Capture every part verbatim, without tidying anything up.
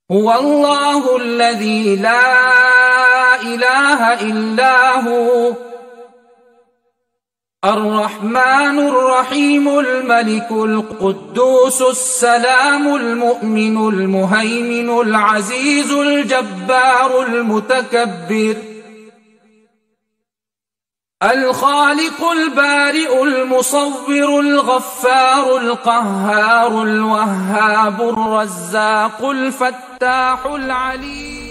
هو الله الذي لا إله إلا هو الرحمن الرحيم الملك القدوس السلام المؤمن المهيمن العزيز الجبار المتكبر الخالق البارئ المصور الغفار القهار الوهاب الرزاق الفتاح العليم.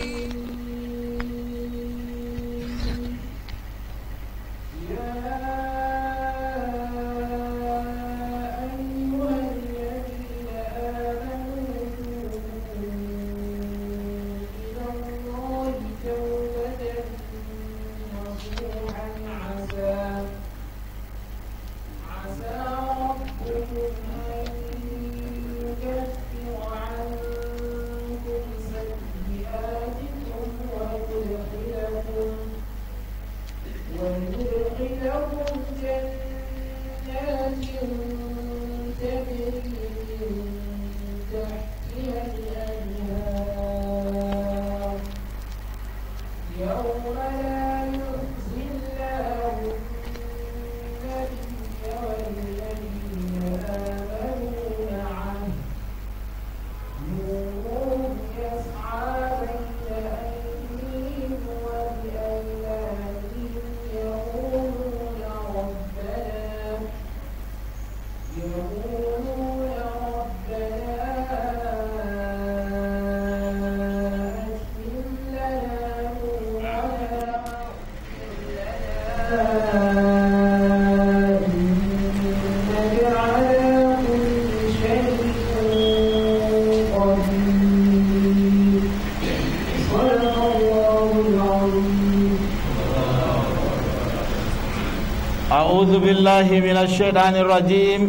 أعوذ بالله من الشيطان الرجيم.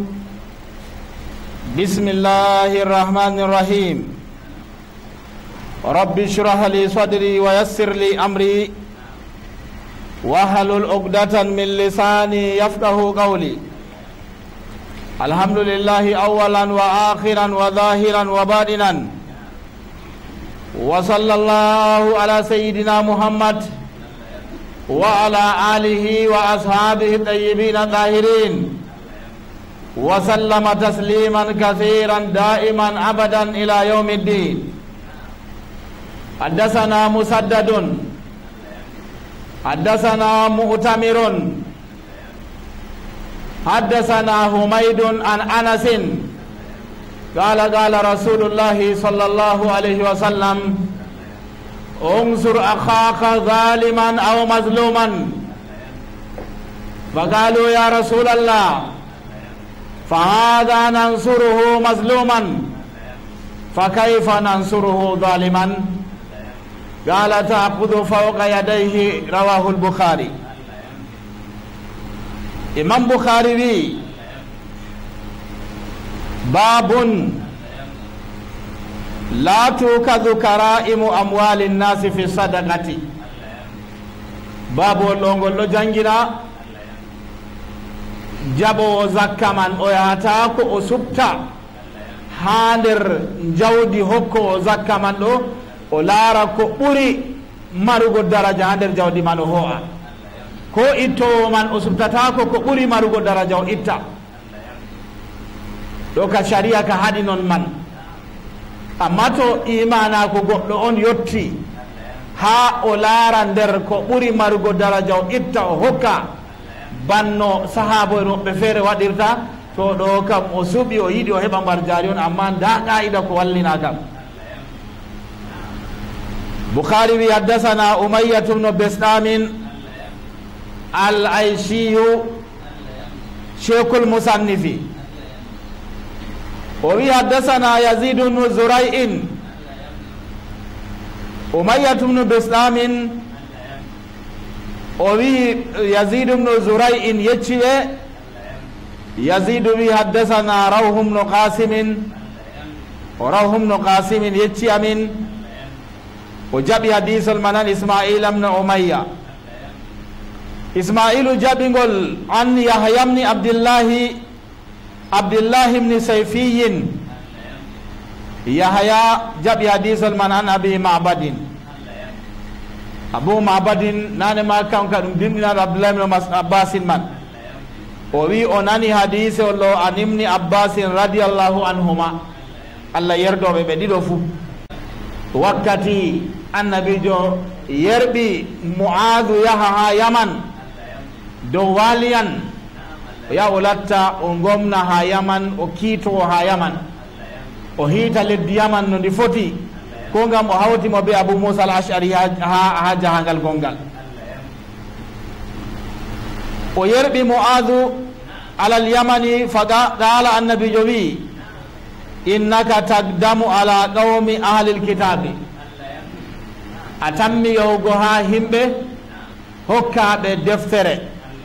بسم الله الرحمن الرحيم. رب اشرح لي صدري ويسر لي أمري واحلل عقدة من لساني يفقهوا قولي. الحمد لله أولا وآخرا وظاهرا وباطنا، وصلى الله على سيدنا محمد وعلى آله وأصحابه الطيبين الطاهرين وسلم تسليما كثيرا دائما أبدا إلى يوم الدين. حدثنا مسدد حدثنا مؤتمر حدثنا حميد عن أنس قال قال رسول الله صلى الله عليه وسلم: انصر أخاك ظالما أو مظلوما. فقالوا يا رسول الله فهذا ننصره مظلوما فكيف ننصره ظالما؟ قال: تأخذ فوق يديه. رواه البخاري. إمام بخاري باب لا توكذ كرائم أموال الناس في الصدقة. باب لونغول لو جانجينا جابو زكامان او ياتاكو او سبتا هاندر جودي هوكو زكامان دو o laara ko ɓuri marugo daraja ha nder jawdi man o ho'a, ko ittowo man o subtatako ko ɓuri marugo daraja o itta. ɗo ka sharia ka haɗi non man. amma to imana ko goɗɗo on yotti ha o laara nder ko ɓuri marugo daraja o itta o hokka banno sahaba en woɓɓe feere waɗirta, to ɗo kam o suɓi o yiɗi o heɓa mbar jaari on, amma nda qa'ida ko wallina kam. Bukhari wi haddasana Umayyah ibn Bistam al-Aishi Sheikhul Musannifi. O wi haddasana Yazid ibn Zuray'in. Umayyah ibn Bistam o wi Yazid ibn Zuray'in yecciɓe. Yazid wi haddasana Rawh ibn Qasim. O Rawh ibn Qasim yecci amin o jaɓi hadisol manan Ismail ibn Umayya. Ismailu jaɓingol an Yahya ibn Abdillahi Abdillahi ibn Sayfiyin yahya jaɓi hadisol man an abi mabadin abu mabadin nane ma kanka ɗum dimɗinaɗo abdoulah ibn abbasin man o wi o nani hadise o ɗo an ibni abbasin radiallahu anhuma allah yerdoɓe ɓe ɗiɗo fuu wakkati annabijo yerɓi muadu yaha ha yaman dow waliyan o yaha o latta o gomna ha yaman o kiitowo ha yaman o hiita leddi yaman no ndi foti ko gam o hawtimo be abou moussa al ashari ha, ha, ha jahangal gongal o yerɓi muadu alal yamani fa qala annabijo wi innaka tagdamu ala qawmi ahlil kitabi a tammi yahugo ha himɓe hokkaɓe deftere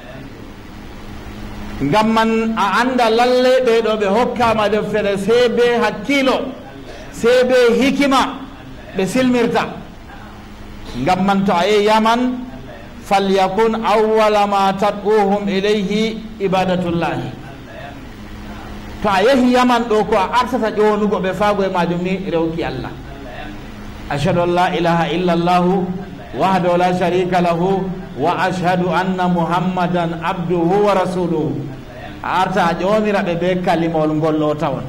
ngam man a anda lalle ɓeɗo ɓe hokkama deftere se be hakkilo se be hikima ɓe silmirta ngam man to a yehi yaman falyakun awwala ma tad'uhum ilayhi ibadatullahi to a yehi yaman ɗo ko a artata ƴonugo ɓe faago e majum ni rewki allah ashhadu an la ilaha illa allahu wahdahu la sharika lahu wa ashhadu anna muhammadan abduhu wa rasuluhu a arta a ƴonira ɓe ɓe kalimol ngol ɗo tawon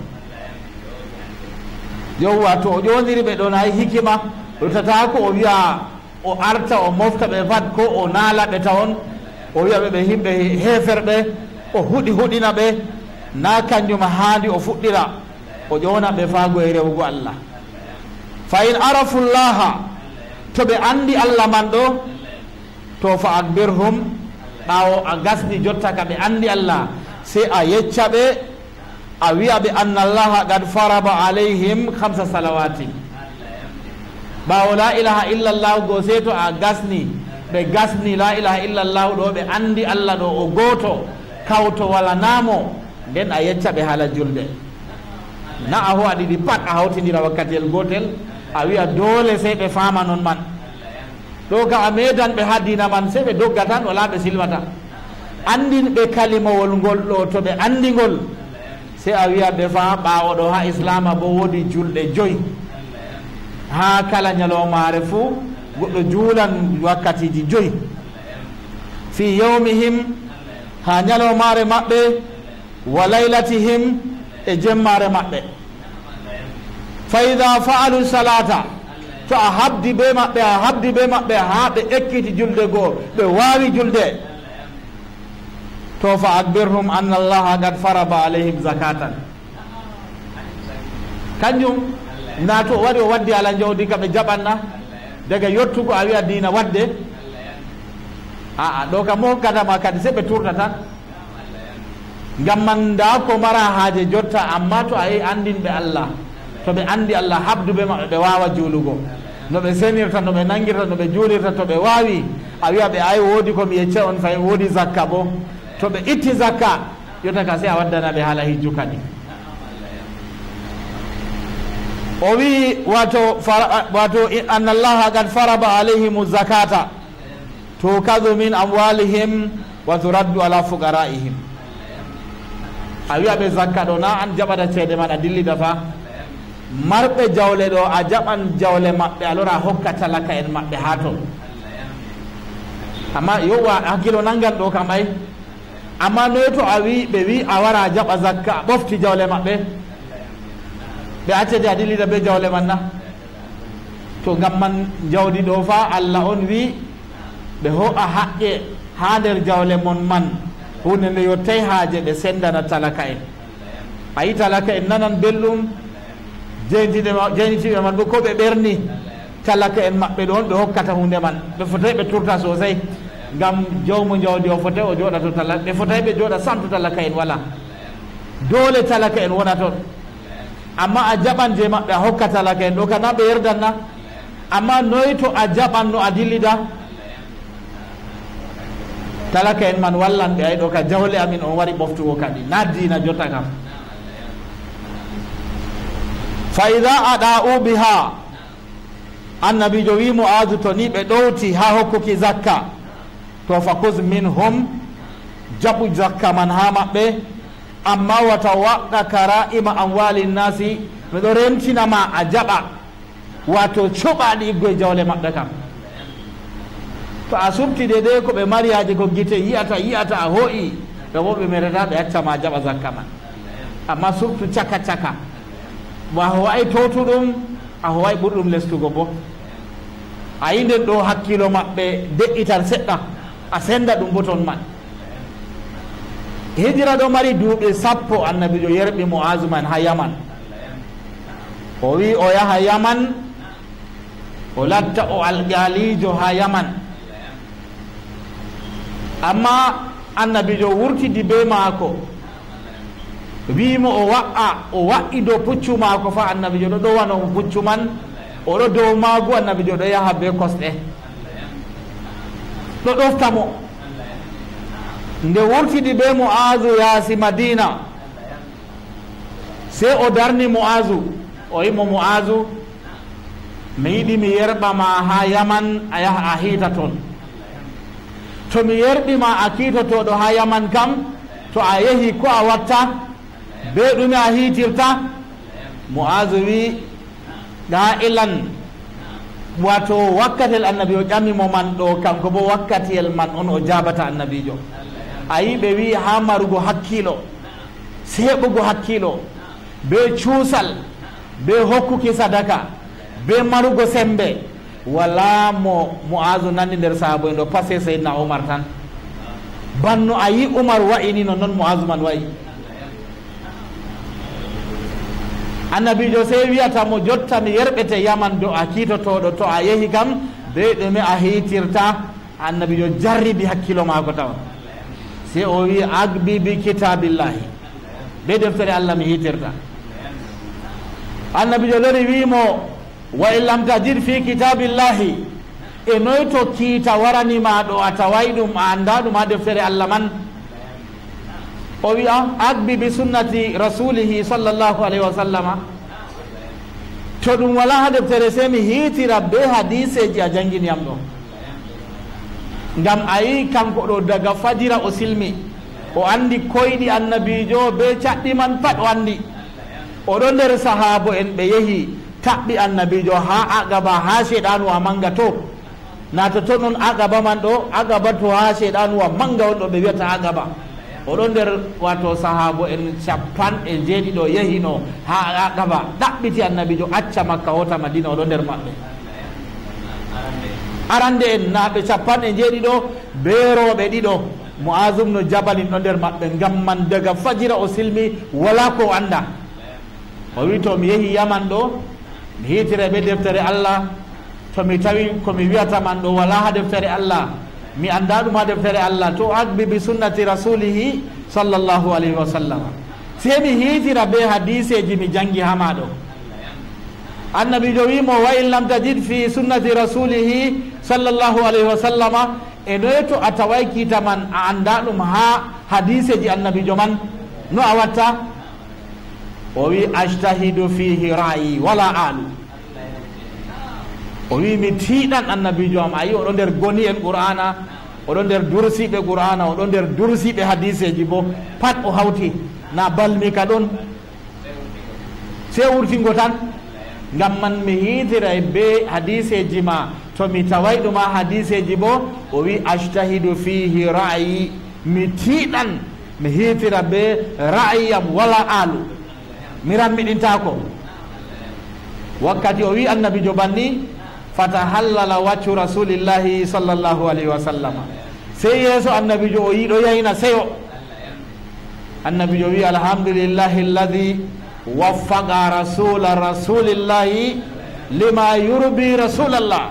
yowwa to o ƴoniri ɓe ɗon hay hikima ɗotata ko o wiya o arta o mofta ɓe fat ko o naala ɓe tawon o wiya ɓe ɓe himɓe heferɓe o huɗi huɗina ɓe na kanjum haandi o fuɗɗira o ƴona ɓe faago e rewugo allah fa in arafu llaha to ɓe andi allah man ɗo to fa akbirhum ɓawo a gasdi jotta ka ɓe andi allah se a yecca ɓe a wiya ɓe anna allaha qad faraba alayhim hamsa salawati ɓawo la ilaha illa llahu go se to a gasni ɓe gasni la ilaha illa llahu ɗo ɓe andi allah ɗo o goto kawto wala namo nden a yecca ɓe haala julde na a ho a ɗiɗi pat a hawtidira wakkatiyel gotel a wiya doole sey ɓe faama noon man ɗo ka a meedan ɓe ha dina man sey ɓe dogga tan wala ɓe silmata andin ɓe kalimawol ngol ɗo to ɓe andi ngol sey a wiya ɓe fa ɓaawo ɗo ha islama bo woodi julɗe joyi ha kala ñalowmaare fuu goɗɗo juulan wakkatiji joyi fi yawmihim ha ñalowmaare maɓɓe wa laylatihim e jemmare maɓɓe fa ida faalu salata to a habdi be maɓɓe a habdi be maɓɓe ha ɓe ekkiti julde goo ɓe wawi julde to fa akbirhum anna allaha qad faraba alayhim zakatan kanjum na to waɗi o waddi ala jawdi ka ɓe jaɓanna daga yottugo a wiya dina wadde aa ɗo kam mo hokkatama kadi se ɓe turta tan ngam man da ko mara haaje jotta amma to a yehi andinɓe allah to ɓe andi allah habduɓe maɓɓe ɓe wawa juulugo no ɓe senirta no ɓe nangirta no ɓe juulirta to ɓe wawi a wiya ɓe ay woodi komi yecce on fayi woodi zakka bo to ɓe itti zakka jotta ka se a waddana ɓe haala hijju kadi o wi wato wato anna allaha qad faraba alayhim zakata tukadu min amwalihim wa turaddu ala fuqaraihim a wiya ɓe zakka ɗo na an jaɓata ceede maɗa dillida fa marɓe jawle ɗo a jaɓan jawle maɓɓe alors a hokka talaka en maɓɓe ha ton amma yowa hakkilo nangan ɗo kam ay amma noy to a wi ɓe wi a wara a jaɓa zakka a ɓofti jawle maɓɓe ɓe accede a dillida be jawle man na to ngam man jawdi ɗo fa allah on wi ɓe ho a haqqe ha nder jawle mon man hunde nde yottay haaje ɓe sendana talaka en a yi talaka en nanan belɗum jeynitiɓe man bo ko ɓe ɓerni talaka en maɓɓe ɗon ɓe hokkata hunde man ɓe fotay ɓe turta sosai ngam jawmu jawdi o fotay o jooɗa to talaka ɓe fotay ɓe jooɗa santo talaka en wala doole talaka en wona toon amma a jaɓan je maɓɓe a hokka talaka en ɗo kana ɓe yerdan na amma noy to a jaɓan no a dillida talaka en man wallan ɓe ay ɗo ka jawle amin on wari ɓoftugo kadi na dina jotta kam fa ida aɗa'u biha annabijo wi mu'adu to ni ɓe ɗowti ha hokkuki zakka to fa kuz minhum jaɓu zakka man ha maɓɓe amma wata waqa kara'ima amwalin nasi miɗo rentinama a jaɓa wato cuɓaɗi iggoye jawle maɓɓe kam. To a subti dede ko ɓe mari haji ko gite yiyata yiyata a ho'i ɓe bo ɓe merata ɓe accama jaɓa zakka man, amma subtu caka caka mo a howai towtuɗum a howai ɓurɗum lestugo bo a yi nden ɗo hakkilo maɓɓe de'itan seɗɗa a senda ɗum bo ton man. Hijira ɗo mari duuɓi sappo annabijo yerɓi Mu'azu man ha Yaman, o wi o yaha Yaman o latta o alƙalijo ha Yaman, amma annabijo wurtidi be maako wimo o wa'a o wa'i dow puccu maako fa annabijo ɗo ɗowano o puccu man oɗo dow maagu annabijo ɗo yaha be kosɗe ɗo ɗofta mo. Nde wurtidi be Mu'azu yaasi Madina sey o darni Mu'azu o yimo Mu'azu mi yiɗi mi yerɓama ha Yaman a yaha a hiita toon, to mi yerɓima a kiitotoɗo ha Yaman kam to a yehi ko a watta be ɗume a hiitirta? Mu'azu wi ga ilan wato wakkatel annabi o ƴamimo man ɗo kanko bo wakkatiyel man on o jabata annabijo. A yi ɓe wi ha marugo hakkilo seɓugo hakkilo be cuusal be hokkuki sadaka be marugo sembe wala mo Mu'azu nandi nder sahaba en ɗo passé Seydina Umar tan, banno a yi Umar wa'ini no noon Mu'azu man wayi. Annabijo sey wiyata mo jotta mi yerɓete Yaman do a kiitotoɗo to a yehi kam be ɗume a hiitirta? Annabijo jarribi hakkilo maako tawa sey o wi agbi bi kitabillahi, be deftere Allah mi hiitirta. Annabijo lori wimo wa in lam tajid fi kitabillahi, e noy to kiita waranima ɗo a taway ɗum a anda ɗum ha deftere Allah man? O wi'a agbi bi sunnati rasulihi sallallahu alayhi wa sallama, to ɗum wala ha deftere sey mi hiitira be hadiseji a janginiyam ɗo. Ngam a yi kanko ɗo daga fajira o silmi o andi koyɗi annabijo be caɗɗi man pat o andi, oɗo nder sahabo en ɓe yehi taɓɓi annabijo ha Aqaba ha sheɗanu wa manga to nata to ɗon Aqaba man ɗo Aqaba to ha sheɗanu wa manga on ɗo ɓe wiyata Aqaba, oɗo nder wato sahabo en capan e jeeɗiɗo yehino ha Aqaba ɗaɓɓiti annabijo acca Makka hota Madina, oɗo nder maɓɓe. Arande en naɓe capan e jeeɗiɗo be rooɓe ɗiɗo Mu'azu ibn Jabal ɗo nder maɓɓe, ngam man daga fajira o silmi wala ko anda. O wi to mi yehi Yaman ɗo mi hiitire be deftere Allah, to mi tawi komi wiyata man ɗo wala ha deftere Allah, mi anda ɗum ha deftere Allah, to agbi bi sunnati rasulihi sallallahu alayhi wa sallam, sey mi hiitira be hadiseji mi jangi ha maɗo. Annabijo wimo wa in lam tajid fi sunnati rasulihi sallallahu alayhi wa sallama, e noy to a taway kiita man a anda ɗum ha hadiseji annabijo man, no a watta? O wi ajtahidu fihi ra'yi wala alu, o wi mi tiiɗan annabijo am. Ayi oɗo nder goni en Qur'ana, oɗo nder dursiɓe Qur'ana, oɗo nder dursiɓe hadiseji bo pat o hawti, na balmi ka ɗon sey wurtingo tan. Ngam man mi hiitira be hadiseji ma, to mi taway ɗuma hadiseji bo o wi ajtahidu fihi ra'yi, mi tiiɗan mi hiitira be ra'yiyam wala alu, mi rammiɗintako. Wakkati o wi annabijo banni fatahallala waccu rasulillahi sallallahu alayhi wa sallama, sey yeeso annabijo o yiɗo yayna seyo. Annabijo wi alhamdulillahi alladi waffaqa rasula rasulillahi lima yurbi rasulallah.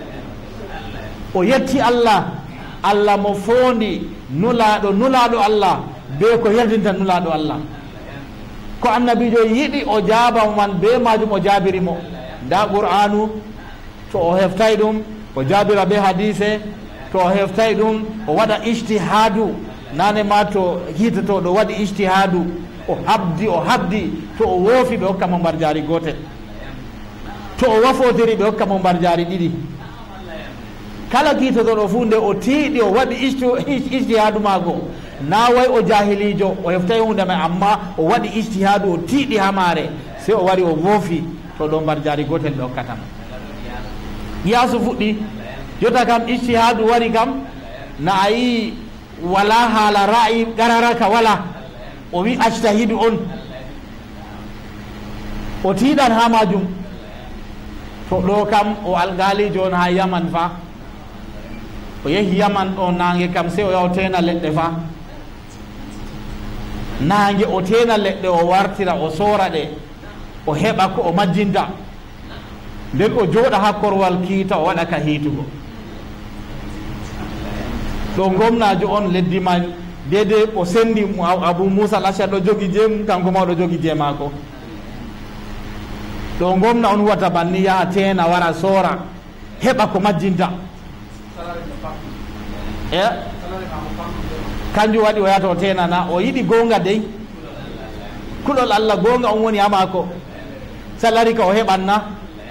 O yetti Allah, Allah mo fondi nulaɗo nulaɗo Allah be ko yerdinta nulaɗo Allah. Ko annabijo yiɗi o jaaba man be majum o jaabirimo. Nda Qur'anu to o heftay ɗum o jaabira be hadise, to o heftay ɗum o waɗa ijtihadu. Nane ma to hiitotoɗo waɗi ijtihadu, o habdi o habdi, to o woofi ɓe hokka mo mbar jaari gotel, to o wafotiri ɓe hokka mo mbar jaari ɗiɗi. Kala kiitotoɗo fu nde o tiiɗi o waɗi ijtihadu maako, na way o jahilijo o heftay hunde mai amma o waɗi ijtihadu o tiiɗi ha maare sey o wari o woofi to ɗo mbar jaari gotel ɓe hokkatama qiyasu fuɗɗi jotta kam ijtihadu wari kam na a yi wala haala ra'yi qarara ka wala o wi ajtahidu on o tiiɗan ha majum to ɗo kam o algalijo on ha yaman fa o yehi yaman ɗo nange kam sey o yaha o tena leɗɗe fa nange o tena leɗɗe o wartira o sora ɗe o heɓa ko o majjinta nden o jooɗa ha korwal kiita o waɗa ka hiitugo ɗo gomnajo on leddi ma dede o sendi Abou Moussa al-Ashari ɗo jogi jeemum kanko ma ɗo jogi jeemako ɗo gomna on huwata banni yaha tena wara soora heɓa ko majjinta e kanjum waɗi o yahata o tenana o yiɗi gonga dey kuɗol Allah gonga on woni ha mako salari ka o heɓanna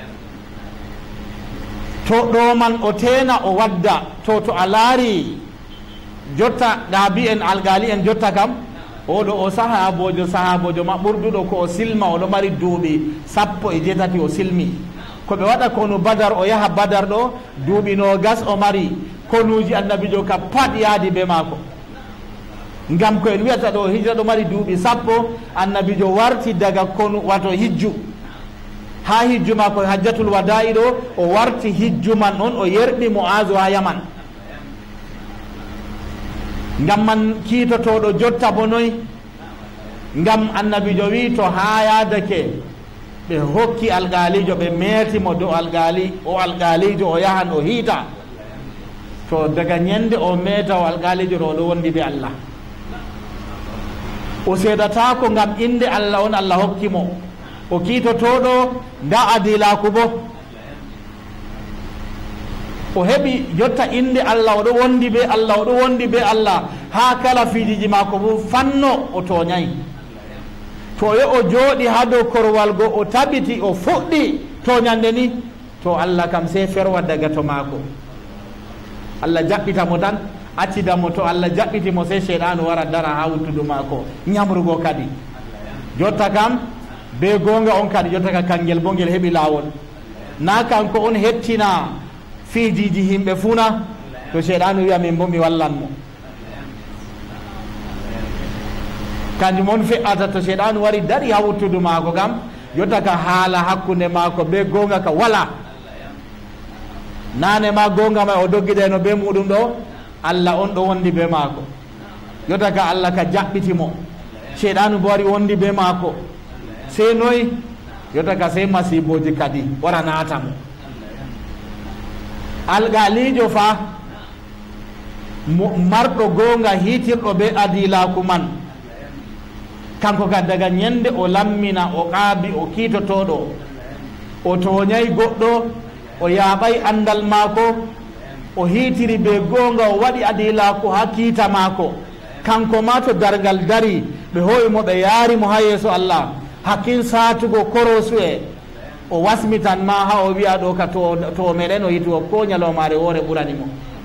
to ɗo man o tena o wadda to to a laari jotta ɗaabi en algali en jotta kam oɗo o sahabojo sahabojo ma ɓurduɗo ko o silma oɗo mari duuɓi sappo e jeetati o silmi ko ɓe waɗa konu badar o yaha badar ɗo duuɓi no gas o mari konuji annabijo ka pat yaadi be maako ngam ko en wiyata ɗo hijra ɗo mari duuɓi sappo annabijo warti daga konu wato hijju ha hijju maako hajjatul wada'i ɗo o warti hijju man on o yerɓi Mu'azu ha yaman ngam man kiitotoɗo jotta bo noy ngam annabijo wi to ha yadake ɓe hokki algalijo ɓe meetimo dow algali o algalijo o yahan o hiita to daga ñande o meeta o algalijo ɗo ɗo wondi be Allah o seedatako ngam inde Allah on Allah hokkimo o kiitotoɗo nda adilaku bo o heɓi jotta inde Allah oɗo wondi be Allah oɗo wondi be Allah ha kala fiijiji mako bo fanno o toñayi to yo o jooɗi ha dow korwal go o tabiti o fuɗɗi toñande ni to Allah kam sey ferwa daga to maako Allah jaɓɓitamo tan accidamo to Allah jaɓɓitimo sey cheyɗanu wara dara ha wuttudu maako ñamrugo kadi jotta kam be gonga on kadi jotta ka kangel bo ngel heɓi lawol na kanko on hettina fiijiji himɓe funa to cheyɗanu wiya min bo mi wallanmo kanjum on fe'ata to cheyɗanu wari dari ha wuttudu maako kam jotta ka haala hakkunde maako be gonga ka wala nane ma gonga ma o doggiɗeno be muɗum ɗo Allah on ɗo wondi be maako jotta ka Allah ka jaɓɓitimo cheyɗanu bo wari wondi be maako sey noyi jotta ka sey masiboji kadi wara naatamo algalijo fa marɗo gonga hitirɗo be adilaku man kanko ka daga ñande o lammina o qaabi o kiitotoɗo o toñayi goɗɗo o yaaɓay andal maako o hiitiri be gonga o waɗi adilaku ha kiita maako kanko ma to dargal dari ɓe hoyimo ɓe yaarimo ha yeeso Allah hakkin saatugo korosu e o wasmitan ma ha o wiya ɗo ka to to meɗen o yitugo ko ñalomare woore ɓuranimo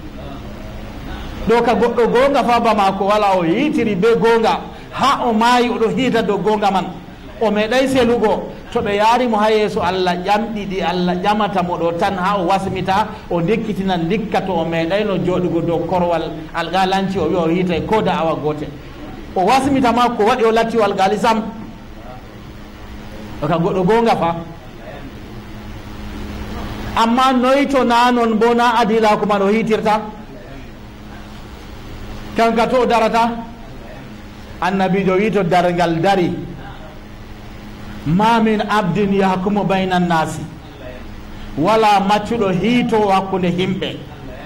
ɗo ka goɗɗo gonga fa ba maako wala o yiitiri be gonga ha o maayi oɗo hiita dow gonga man o meeɗay selugo to ɓe yaarimo ha yeeso Allah ƴamɗiɗi Allah ƴamatamo ɗo tan ha o wasmita o dikkitina dikka to o meeɗayno jooɗugo dow korwal algalanci o wiya o hiitay ko da awa gootel o wasmita ma ko waɗi o latti o algali sam o ka goɗɗo gonga fa amma noyi to na non bo na adilaku man o hiitirta kanka to o darata annabijo wi to dargal dari ma min abdin yahkumu bayna nnasi wala maccuɗo hiito hakkunde himɓe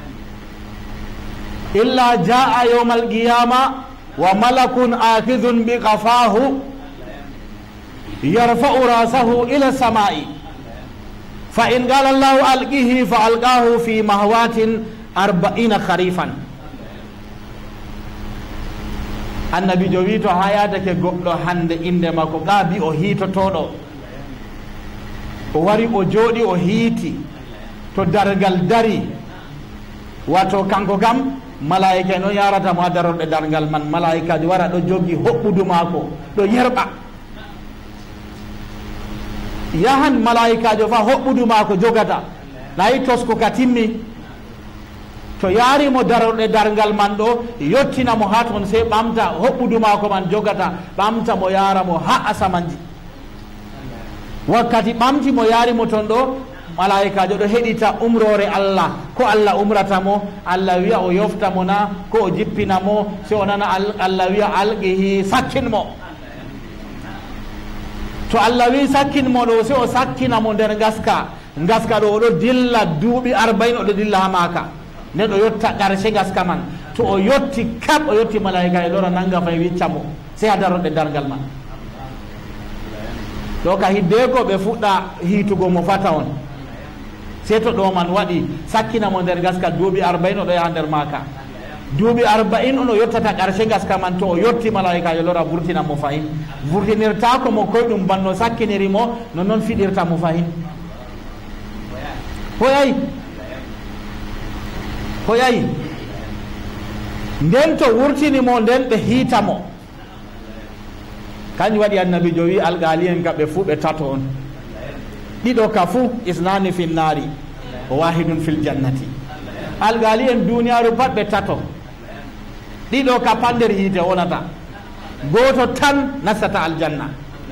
illa jaa yawma alqiyama wa malakun akhidun bi qafahu yarfa'u rasahu ila samai fa in qala allahu alqihi fa alqahu fi mahwatin arba'ina kharifan annabijo wi to ha yadake goɗɗo hande inde makko qaabi o hiitotoɗo o wari o jooɗi o hiiti to dargal dari wato kanko kam malaika no yarata mo daronɗe dargal man malaikaji wara ɗo joggi hoɓɓudu maako ɗo yerɓa yahan malaikajo fa hoɓɓudu maako jogata nayi tosku ka timmi to yarimo daronɗe dargal man ɗo yottinamo ha toon sey ɓamta hoɓɓudu maako man jogata ɓamta mo yaramo ha asamanji wakkati ɓamti mo yarimo toon ɗo malaikajo ɗo heɗita umrore Allah ko Allah umrata mo Allah wiya o yofta mo na ko o jippina mo se o nana Allah wiya alqihi sakkin mo to Allah wi sakkin mo ɗo se o sakkina mo nder gaska gaska ɗo oɗo dilla duuɓi arba'in oɗo dilla ha maka nden o yotta ƙarshe gaska man to o yotti kap o yotti malaika e lora nanga fay wicca mo sey ha daroɗe dargal man ɗo ka hidde ko ɓe fuɗɗa hiitugo mo fata on sey to ɗo man waɗi sakkina mo nder gaska duuɓi arba'in oɗo yaha nder maka duuɓi arba'in ono yottata ƙarshe gaska man to o yotti malaika yo lora vurtina mo fayin vurtinirtako mo koye ɗum banno sakkiniri mo no noon fiɗirta mo fayin hoyayi hoyayi nden to wurtini mo nden ɓe hiita mo kañum waɗi annabijo wi alqali en ka ɓe fuu ɓe tato on ɗiɗo ka fuu isnani fil nari o wahidun fil jannati alqali en duniyaru pat ɓe tato ɗiɗo ka pat nder hiite wonata goto tan nastata aljanna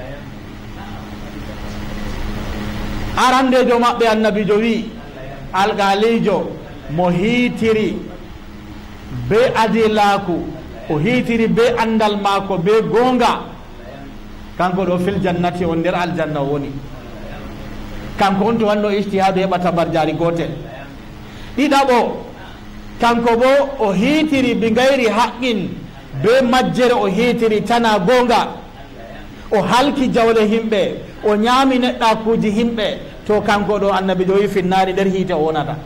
arandejo maɓɓe annabijo wi alqalijo mo hiitiri be adilaku o hiitiri be andal maako be gonga kanko ɗo fil jannati on nder aljanna woni kanko on to wanno ijtihadu heɓata barjari gotel ɗiɗaɓo kanko bo o hiitiri bi gayri haqqin be majjere o hiitiri tana gonga o halki jawle himɓe o ñaami neɗɗakuji himɓe to kanko ɗo annabi ɗo wi finnari nder hiite o wonata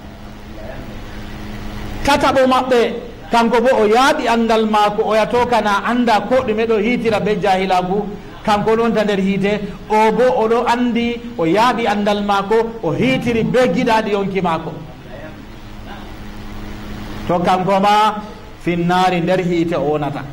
tataɓo maɓɓe kanko bo o yaaɓi andal maako o yato kana anda ko ɗume ɗo hiitira be jahilagu kanko ɗon ta nder hiite o bo oɗo andi o yaaɓi andal maako o hiitiri be giɗaɗi yonki maako to kanko ma finnari nder hiite o wonata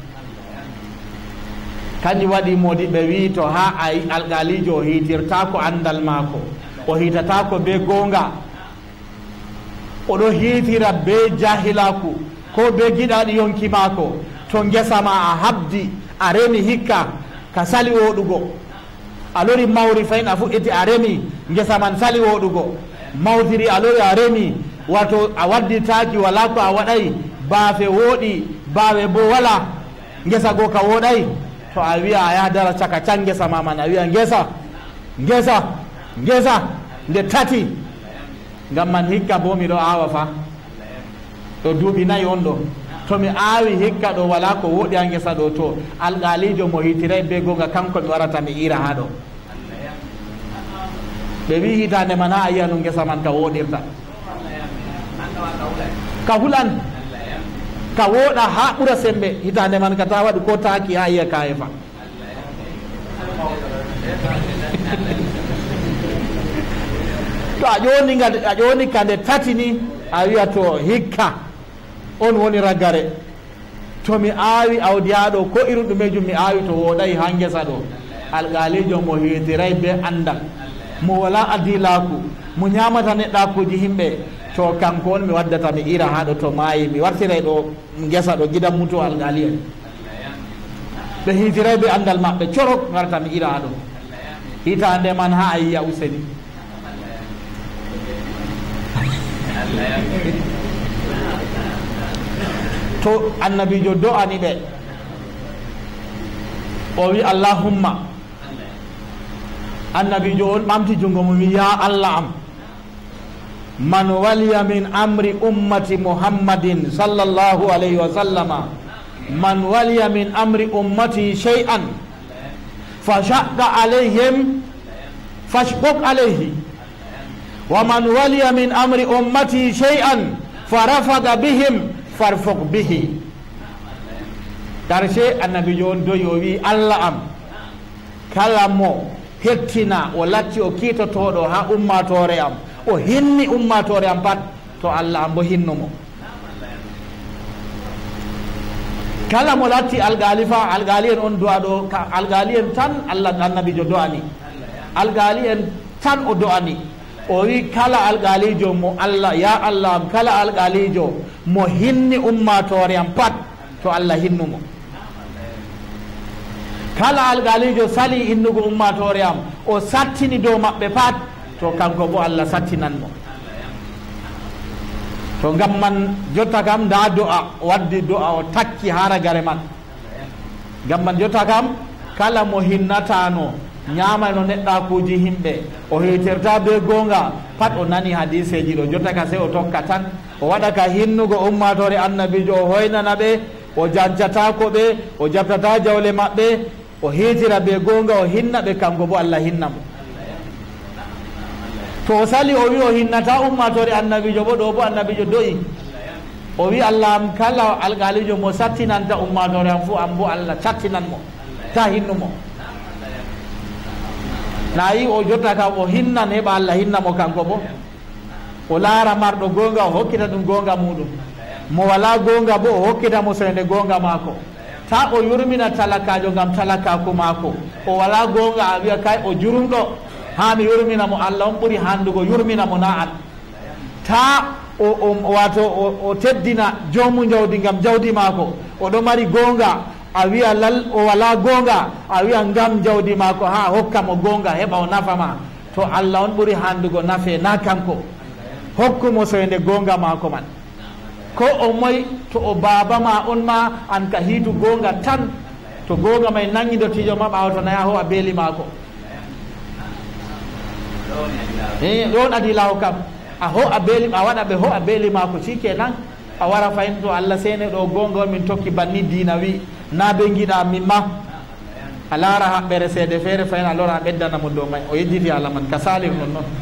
kañum waɗi modi ɓe wi to ha ay alqalijo o hiitirta ko andal maako o hiitata ko be gonga oɗo hiitira be jahilaku ko be giɗaɗi yonki maako to ngesa ma a habdi a remi hikka ka sali woɗugo a lori mawri fayin a fuɗɗiti a remi ngesa man sali woɗugo mawtiri a lori a remi wato a wadditaki wala ko a waɗay baafe wooɗi baawe bo wala ngesa go ka woɗay to a wiya a yaha dara caka can ngesa ma man a wiya ngesa ngesa ngesa nde tati ngam man hikka bo miɗo awa fa ɗo duuɓi nayi on ɗo to mi aawi hikka ɗo wala ko woɗi ha ngesa ɗo to alqalijo mo hitiray be gonga kanko mi warata mi ira ha ɗo ɓe wi hitande man ha a yiya no ngesa man ka woɗirta ka hulan ka woɗa ha ɓura sembe hitande man ka ta waɗi ko taki ha yiya kaye fa to a ƴoni a ƴoni kande tati ni a wiya to hikka on woni raggare to mi aawi awdiyaɗo ko iru ɗumejum mi aawi to woɗay ha ngesa ɗo alqalijo mo hitiray be andal mo wala adilaku mo ñamata neɗɗakuji himɓe to kanko on mi waddata mi ira haɗo to maayi mi wartiray ɗo ngesa ɗo gidan muto alqali en ɓe hitiray be andal maɓɓe corok garta mi ira haɗo hitande man ha a yiya useni to annabijo do'ani ɓe o wi allahumma annabijo on ɓamti jungo mum wi ya allah am man waliya min amri ummati muhammadin sallallahu alayhi wa sallama man waliya min amri ummati shay'an fa shaqqa alayhim fashquq alayhi wa man waliya min amri ummati shay'an fa rafaqa bihim farfuq bihi karshe annabijo on doyi o wi allah am kala mo hettina o latti o kiitotoɗo ha ummatore am o hinni ummatore am pat to allah am bo hinnumo kala mo latti algali fa algali en on du'a ɗo algali en tan Allah annabijo do'ani algali en tan o do'ani o wi kala algalijo mo Allah ya Allah kala algalijo mo hinni ummatore am pat to Allah hinnumo kala algalijo sali hinnugo ummatore am o sattini dow maɓɓe pat to kanko bo Allah sattinanmo to ngam man jotta kam nda do'a waddi do'a o takki haragare man ngam man jotta kam kala mo hinnatano ñamano neɗɗakuji himɓe o heterta be gonga pat o nani hadiseji ɗo jotta ka se o tokka tan o waɗa ka hinnugo ummatore annabijo o hoynana ɓe o jancatako ɓe o jabtata jawle maɓɓe o hetira be gonga o hinna ɓe kanko bo Allah hinnamo to o sali o wi o hinnata ummatore annabijo bo ɗo bo annabijo do'i o wi Allah am kala algalijo mo sattinanta ummatore am fu am bo Allah sattinanmo ta hinnumo nayi o jotta kam o hinnan heɓa Allah hinnamo kanko bo o laara marɗo gonga o hokkita ɗum gonga muɗum mo wala gonga bo o hokkita mo soyde gonga maako ta o yurmina talakajo ngam talakaku maako o wala gonga a wiya kay o jurumɗo ha mi yurmina mo Allah on ɓuuri handugo yurmina mo na an ta o, o wato o, o teddina jomu jawdi ngam jawdi maako oɗo mari gonga a wiya lal o wala gonga a wiya ngam jawdi maako ha hokka mo gonga heɓa o nafama to Allah on ɓuuri handugo nafe na kanko hokkumo soyde gonga maako man ko o moy to o baba ma on ma an ka hiitu gonga tan to gonga may nangido tijo ma ɓawa to naya ho a beeli maako e ɗon adi law kam a ho a beeli a waɗa ɓe ho a beeli maako sikenan a wara fayin to Allah sene ɗo gonga on min tokki banni dina wi na ɓe giɗa min ma a laara haɓɓere seede feere fayin a lora a ɓeddanamo dow may o yejjiti Allah man ka salir non noon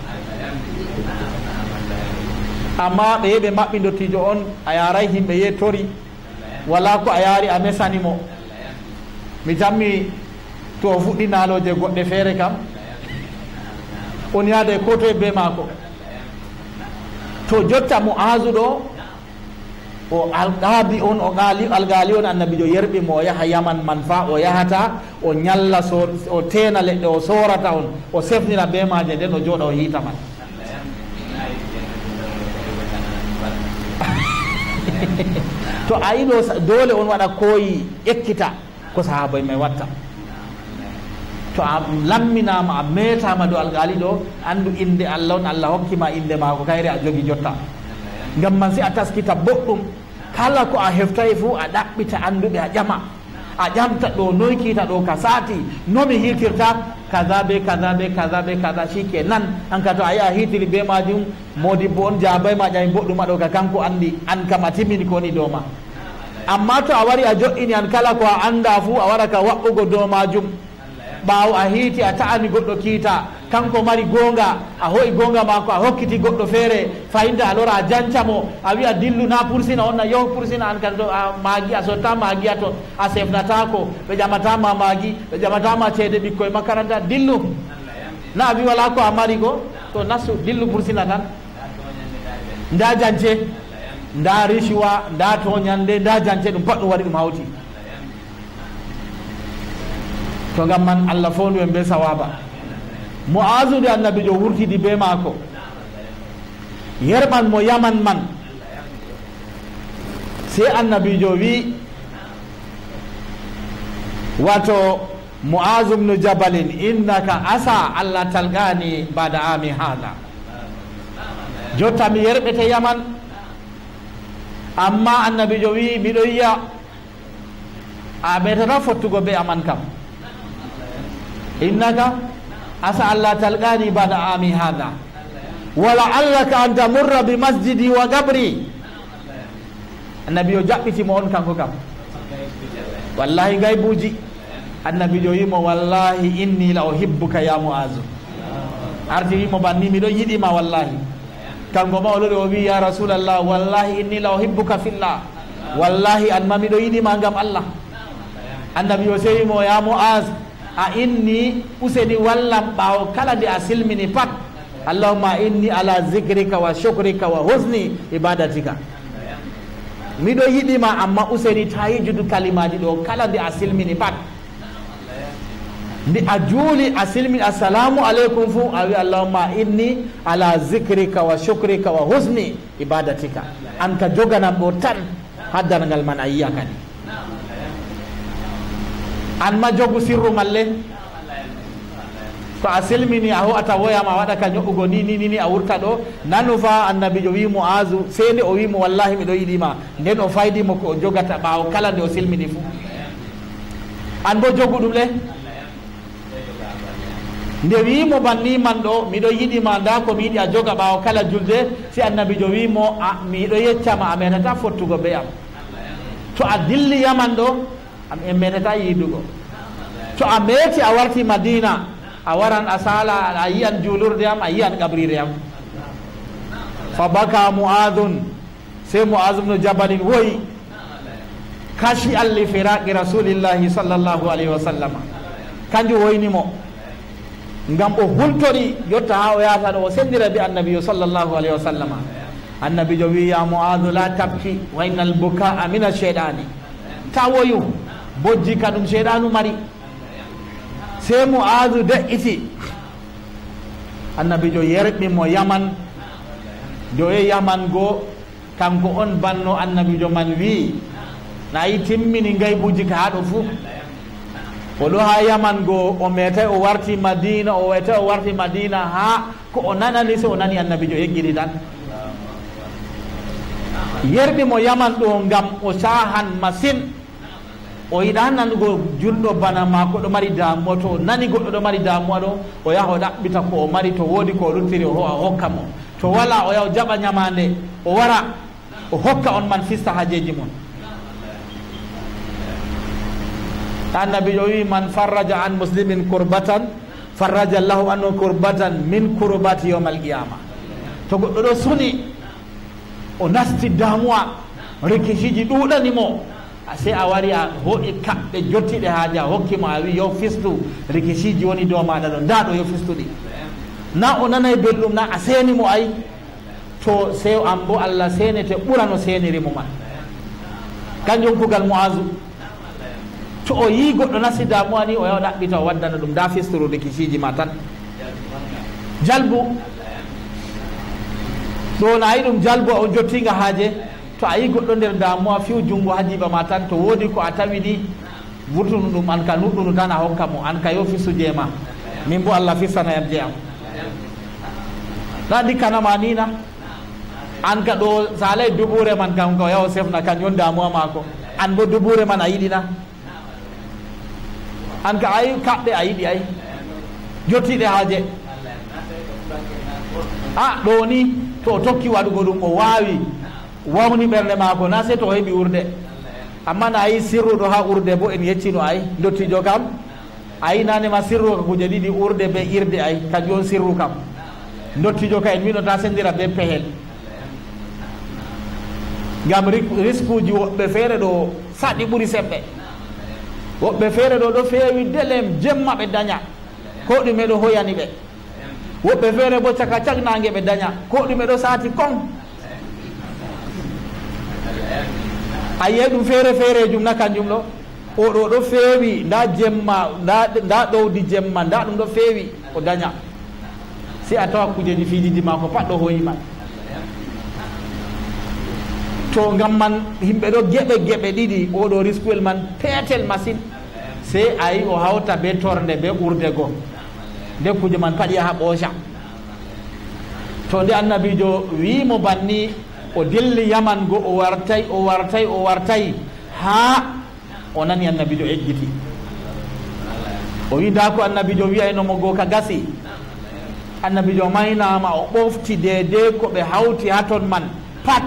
amma ɓe yeɓe maɓɓi dottijo on a yaray himɓe ye tori wala ko a yaari a mesanimo mi jammi to o fuɗɗi naaloje goɗɗe feere kam on yaade ko toye be maako to jotta mo asu ɗo o alqaabi on o qaali algaali on annabijo yerɓi mo o yaha yaman man fa o yahata o ñalla so o teena leɗɗe o sorata on o sefnira be maje nden o jooɗa o hiita man to a yiɗo dole on waɗa koyi ekkita ko sahaaba may watta to a lamminama a metama do algaali ɗo andu inde Allah on Allah hokkima inde maako kayre a jogi jotta ngam man si a taskita boɗɗum kala ko a heftay fuu a ɗaɓɓita anduɓe a ƴama a ƴamta ɗo noy kiita ɗo ka saati nomi hitirta kaza be kaza be kaza be kaza shike nan an ka to a yi a hitiri be majum modibbo on jabay ma ƴami boɗɗum aɗo ka kanko andi an kam a timmini koni dow ma amma to a wari a joƴini an kala ko a anda fuu a wara ka waɓɓugo dow majum ɓaawo a hiiti a ta'ani goɗɗo kiita kanko mari gonga a hoyi gonga mako a hokkiti goɗɗo feere fayinde a lora a jancamo a wiya dillu na pursina onna yoh pursina an kan to a maagi a sotta maagi a to a sefnatako ɓe ƴamatama maagi ɓe ƴamatama ceede ɓikkoye makaranta dillu na a wi wala ko a mari go to nastu dillu pursina tan nda jance nda risiwa nda toñande nda jance ɗum pat ɗum waɗi ɗum hawti to ngam man Allah fondu en be sawaba Mu'azu de annabijo wurtidi be maako yerɓan mo yaman man se annabijo wi wato Mu'azu bnu jabalin innaka asa Allah talgani bada ami hada jotta mi yerɓete yaman amma annabijo wi miɗo yiya a metata fottugo be aman kam innaka asa Allah talqani bada ami hada wala allaka an tamurra bi masjidi wa gabri annabi o jaɓɓitimo on kanko kam wallahi gaybuji annabi jo yimo wallahi inni la uhibbuka ya Mu'azu arti wimo banni miɗo yiɗima wallahi kanko ma o lori o wi ya rasulallah wallahi inni la uhibbuka fillah wallahi an ma miɗo yiɗima ngam Allah annabi o sewimo ya Mu'az a inni useni wallam ɓaawo kala nde a silmini pat allahumma inni ala zikrika wa shukrika wa husni ibadatika miɗo yiɗima amma useni ta yijudu kalimaji ɗo kala nde a silmini pat nde a juuli a silmini assalamu aleykum fu a wi allahumma inni ala zicrika wa shukrika wa husni ibadatika an ka joganam ɗo tan haddangal man a yiya kadi an ma jogu sirru malle to a silmini a ho'ata woyama waɗa ka ño'ugo ni ni ni a wurta ɗo nanu fa annabijo wi Mu'azu sey nde o wimo wallahi miɗo yiɗima nden o faydimo ko o jogata ɓaawo kala nde o silmini fu an bo jogu ɗum le nde wimo banni man ɗo miɗo yiɗima nda ko mi yiɗi a joga ɓaawo kala julde si annabijo wimo a miɗo yeccama a metata fottugo be am to a dilli yaman ɗo en metata yiidugo to a meeti a warti Madina a waran a sala a yiyan julurde am a yiyan qabrire am fa baka Mu'adun sai Mu'az ibn Jabalin woyi kashi alli firaqi rasulillahi sallallahu alaihi wasallam kanju woyni mo ngam o hultori yotta ha o yata ɗo o sendira bi annabiyo sallallahu alaihi wasallam annabijo wi ya Mu'adh la tabki wa innal bukaa min ash-shaytani ta woyu bojji ka ɗum shaytanu mari sai Mu'adh de'iti annabijo yerɓi mo Yaman do e Yaman go kanko on banno annabijo man wi na yi timmini ngaybuji ka haɗo fu o ɗo ha Yaman go o metay o warti Madina o wetay o warti Madina ha ko o nanani so o nani annabijo yeggiri tan yerɓi mo Yaman ɗo ngam o sahan masin o yiɗa nanugo julɗo bana mako ɗo mari damuwa to o nani goɗɗo ɗo mari damuwa ɗo o yaha o ɗaɓɓita ko o mari to woodi ko o luttiri o howa hokka mo to wala o yaha o jaɓa ñamande o wara o hokka on man fista hajeji mon annabijo wi man farraja an muslimin kurbatan farraja llahu anhu kurbatan min kurbati yawm alqiyama to goɗɗo ɗo suni o nasti damuwa rikisiji ɗuɗanimo sey a wari a hoƴi kaɓɓe jottiɗe haaji a hokkimo a wi yo fistu rikisiji woni dow maɗa ɗo nda ɗo yo fistuɗi na o nanay belɗum na a seenimo ay to sew an bo Allah senete ɓura no senirimo man kanjum kugal Mu'azu to o yi goɗɗo nasi damuwa ni o yaha ɗaɓɓita o waddana ɗum nda fisturu rikisiji ma tan jalbu ɗo na yi ɗum jalbu o jottinga haaje to a yi goɗɗo nder damuwa fiw jungo ha jiba ma tan to woodi ko a tawi ni vurtunu ɗum an ka nuɗɗunu tan a hokka mo an ka yo fistu jeema min bo Allah fistanayam je am na ɗikkanama nina an ka ɗo sa alay dubure man kam ko yaho sefna kañum damuwa mako an bo dubure man a yiɗina an ka ay kaɓɗe a yiɗi ay jottiɗe haaje a ɗo ni to o tokki waɗugo ɗum o wawi wawni ɓernde maako na se to o heɓi urde amma na ayi sirruɗo ha urde bo en yeccino ay dottijo kam ayi nanema sirru ka kuje ɗiɗi urde be irde ay kanjum on sirru kam dottijo ka en mino ta sendira be pehel ngam risque uji woɓɓe feere ɗo saɗi ɓuri semɓe woɓɓe feere ɗo ɗo feewi delem jemma ɓe daña ko ɗume ɗo hoyani ɓe woɓɓe feere bo caka cagnangue ɓe daña ko ɗume ɗo saati kon a yiye ɗum feere feere jum na kanjum ɗo oɗo ɗo feewi nda jemma nda ɗowdi jemma nda ɗum ɗo feewi o daña si a tawa kujeji fiijiji mako pat ɗo hoyima to ngam man yimɓe ɗo geɓe geɓe ɗiɗi oɗo risquel man peetel machine sey ayi o hawta be torde be urde go nde kuje man paɗi ha ɓooca to nde annabijo wimo banni o dilli Yaman go o wartay o wartay o wartay ha o nani annabijo eggiti o wi nda ko annabijo wiyaynomo go ka gasi annabijo maynama o ɓofti dede ko ɓe hawti ha ton man pat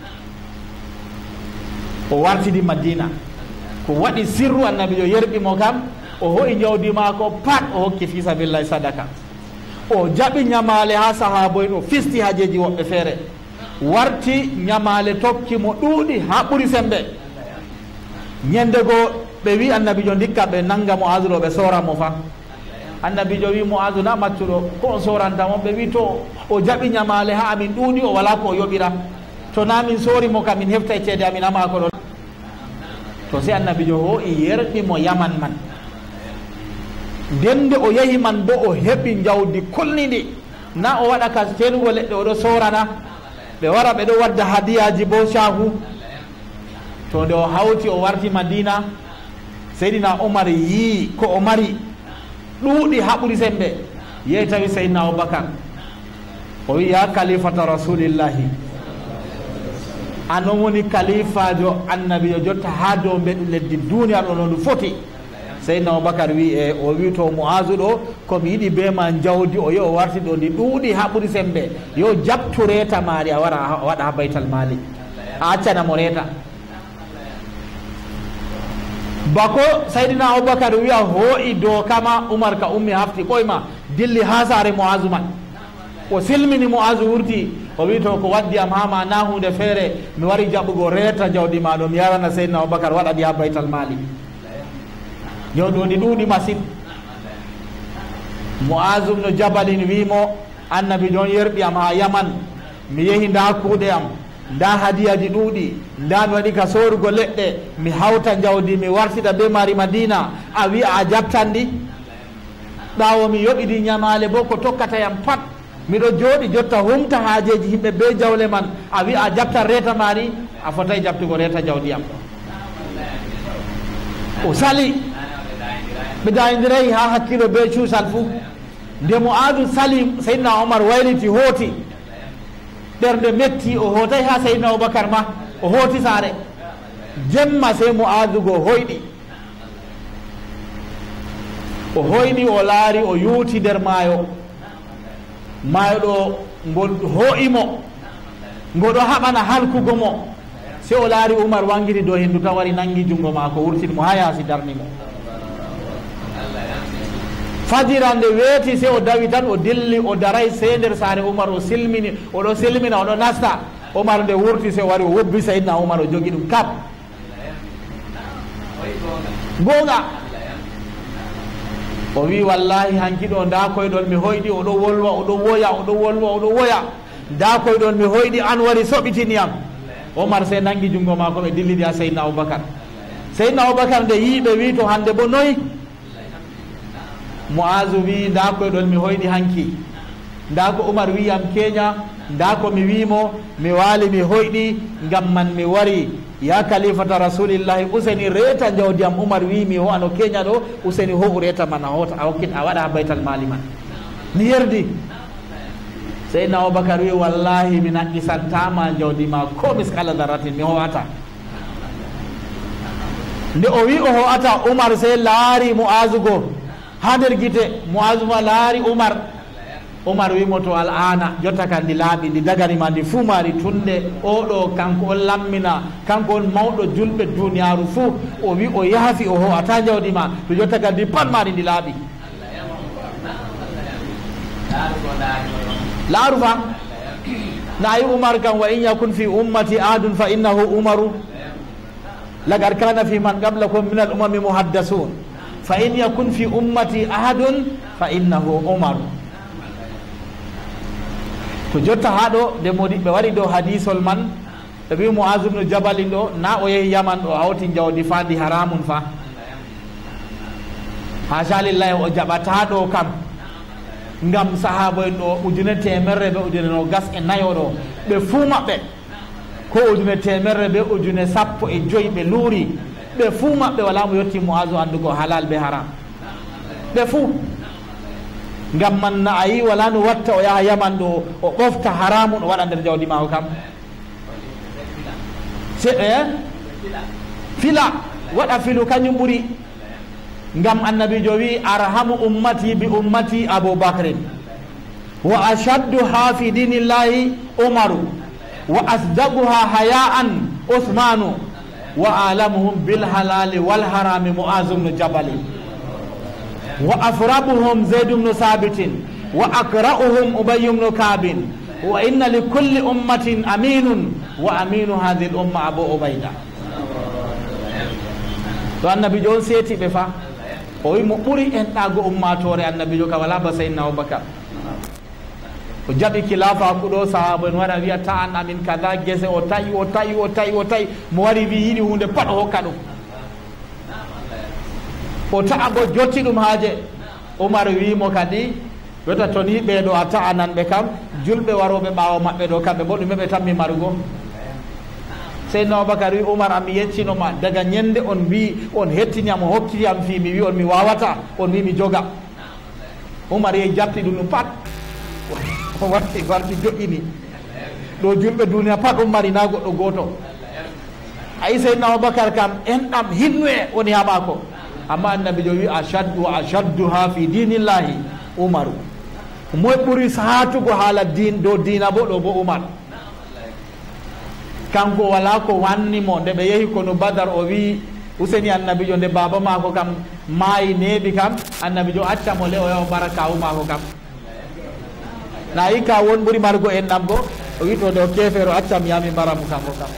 o wartidi Madina ko waɗi sirru annabijo yerɓimo kam o hoyi jawdi mako pat o hokki fi sabilillahi sadaka o jaɓi ñamale ha sahaba en o fisti hajeji woɓɓe feere warti ñamale tokki mo ɗuuɗi ha ɓuri sembe ñande go ɓe wi annabijo dikka ɓe nanga mo aduɗo ɓe soramo fa annabijo wi mo adu na maccuɗo ko o sorantamo ɓe wi to o jaɓi ñamale ha amin ɗuuɗi o wala ko o yoɓira to na min sori mo kam min hefta e ceede amin ama ko ɗon. To si annabijo o i yerɗi mo yaman man, nden nde o yahi man bo o heɓi jawdi kolnidi, na o waɗa ka ceenugo leɗɗe oɗo sorana ɓe wara ɓe ɗo wadda hadiyaji bo shahu. To nde o hawti o warti Madina, Seydina Umar yii ko o mari ɗuuɗi haɓuri sembe, yehi tawi Seydina Aboubacar o wi ya kalifata rasulillahi, anon woni kalifajo annabijo jotta ha dow mbeɗu leddi duniya ɗo no ndu foti. Seydina Aboubacar wi e o wi to Muazu ɗo komi yiɗi be ma jawdi o yo o warti ɗo ndi ɗuuɗi haɓuri sembe, yo jabtu reta maari a wara a waɗa ha baytal mali, a accana mo reta. Bako Seydina Aboubacar wiya hoo'i dow kama, Umar ka ummi hafti ɓoyma dilli ha saare Muazu man, o silmini Muazu wurti, o wi to ko waddi am hama na hunde feere, mi wari jaɓugo reta jawdi ma ɗo mi yarana Seydina Aboubacar waɗaɗi ha baytal mali. Jawdi ndi ɗuuɗi masine. Muazu no Jabalin wimo annabi jon yerɓi am ha Yaman, mi yehi nda kuuɗe am, nda hadiyaji ɗuuɗi, nda mi waɗi ka sorugo leɗɗe, mi hawta jawdi mi wartida be mari Madina, a wi a jabtanɗi? Ɓawo mi yoɓidi ñamale bo ko tokkata yam pat, miɗo jooɗi jotta humta haajeji yimɓe be jawle man, a wi a jabtan reta mari? A fotai jabtugo reta jawdi am. O sali, ɓe dayidirayi ha hakkilo be cuusal fuu. Nde Muazu sali, Seydina Umar wayliti hooti, ɓernde metti, o hootai ha Seydina Aboubacar ma, o hooti saare. Jemma sey Muazu go hoyɗi, o hoyɗi o laari o yuuti nder maayo, maayo ɗo ngol hoo'imo, ngo ɗo haɓana halkugo mo. Sey o laari Umar wangiri dow henndu tan wari nangi junngo maako wurtini mo ha yaasi darni mo. Fajira nde weeti sey o dawi tan o dilli o daray sey nder saare Umar o silmini, oɗo silmina oɗo nasta. Umar nde wurti sey o wari o wobbi Seydina Umar o jogi ɗum kap gonga, o wi wallahi hanki ɗo nda koyɗon mi hoyɗi, oɗo wolwa oɗo woya oɗo wolwa oɗo woya, nda koyɗon mi hoyɗi an wari soɓitiniyam. Umar sey nangi junngo maako ɓe dillidi ha Seydina Aboubacar. Seydina Aboubacar nde yii ɓe wi to hande bo noyi? Muazu wi nda koyɗon mi hoyɗi hanki, nda ko Umar wiyam keña, nda ko mi wimo mi waali mi hoyɗi, ngam man mi wari ya kalifata rasulillahi, useni reta jawdi am. Umar wi mi ho ano keña ɗo, useni ho reta man a hota a hokkit a waɗa ha baytal mali man, mi yerdi. Seydina Aboubacar wi wallahi mi naqqisantama jawdi ma ko miskala daratin, mi howata. Nde o wi o ho'ata, Umar sey laari Muazu go ha nder gite. Muazu ma laari Umar. Umar wimo to al'ana jotta kan ndi laaɓi, ndi daganima ndi fuu maari tunde, oɗo kanko on lammina, kanko on mawɗo julɓe duniyaru fuu. O wi o yaafi o ho'ata jawdi ma, to jotta kan ndi pat maari ndi laaɓi. laaru fa nayi Umar kan wa in yakun fi ummati adun fa innahu Umaru, laqad kana fi man qablakum min al umami muhaddasun, fa in yakun fi ummati ahadun fa innahu Umaru. To jotta ha ɗo nde modiɓɓe wari dow hadisol man, ɓe wi Muazu ibnu Jabalin ɗo na o yehi Yaman ɗo hawti jawdi fa ndi haramun fa, hasha lillahi o jaɓata ɗo kam, ngam sahaba en ɗo ujune temerre ɓe ujune no gas e nayo ɗo ɓe fuu maɓɓe, ko ujune temerre ɓe ujune sappo e joyi ɓe luuri, ɓe fuu maɓɓe wala mo yetti Muazu andugo halal be haram, ɓe fuu. Ngam man na a yi wala no watta o yaha Yaman ɗo o ɓofta haramun o waɗa nder jawdi mako kam, se e fila waɗa filu kañum ɓuri. Ngam annabijo wi arhamu ummati bi ummati Aboubacrin, wa ashaddu ha fi dinillahi Umaru, wa asdaquha haya'an Uthmanu, wa alamuhum bil halali wal harami Muazu ibn Jabali, wa afrabuhum Zaid ibn Sabitin, wa akra'uhum Ubay ibn Kabin, wa inna li kulli ummatin aminun, wa aminu hadhihi al umma Abu Ubaida. To annabijo on seeti ɓe fa, o wi mo ɓuri en ɗago ummatore annabijo ka wala ba Seydina Aboubacar. o jaɓi kilafa kuɗo sahaba en waɗa wiya ta an amin kada gese o tawi o tawi o tawi o tawi mo wari wi yiɗi hunde pat o hokka ɗum o ta'a bo jotti ɗum haaje Umar wimo kadi weta to ni ɓeeɗo a ta'ananɓe kam julɓe waroɓe ɓaawo maɓɓe ɗo kamɓe bo ɗume ɓe tammi marugo Seydina Aboubacar wi Umar ami yeccinoma daga ñande on mbi on hettiniyam o hokkitiyam fi mi wi on mi wawata on wi mi joga Umar ye jatti ɗum ɗum pat o warti warti joƴƴini ɗo julɓe duniya pat ummari na goɗɗo goto ayi Seydina Aboubacar kam enɗam hinnu e woni ha maako amma annabi jo wi ashaddu wa ashadduha fi dinillahi Umaru moy ɓuri sahatugo haala din dow dina bo ɗo bo Umar kanko wala ko wannimo nde ɓe yehi kono Badar o wi useni annabi jo nde baba mako kam maayi neeɓi kam annabi jo accamo le o yaha bara kawu mako kam na yi ka won ɓuri margo en ɗam go o wi to nde o kefero accam yami mbaramu kanko kam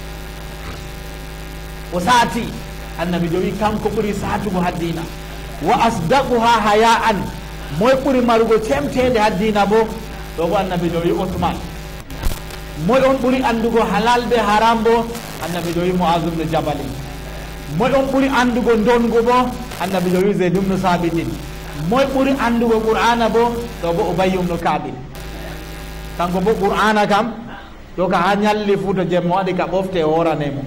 o saati annabi jo wi kanko ɓuri satugo ha dina wa asdaquha haya an moy ɓuri marugo temtede ha dina bo ɗo bo annabi jo wi Ousmane moy on ɓuri andugo halal be haram bo annabi jo wi Muaz ibn Jabal moy on ɓuri andugo ndongo bo annabi jo wi Zayd ibn Sabitin moy ɓuri andugo qur'ana bo ɗo bo Ubay ibn Ka'b kanko bo qur'ana kam ɗo ka ha ñalli fu to jemmo waɗi ka ɓofte o woranemo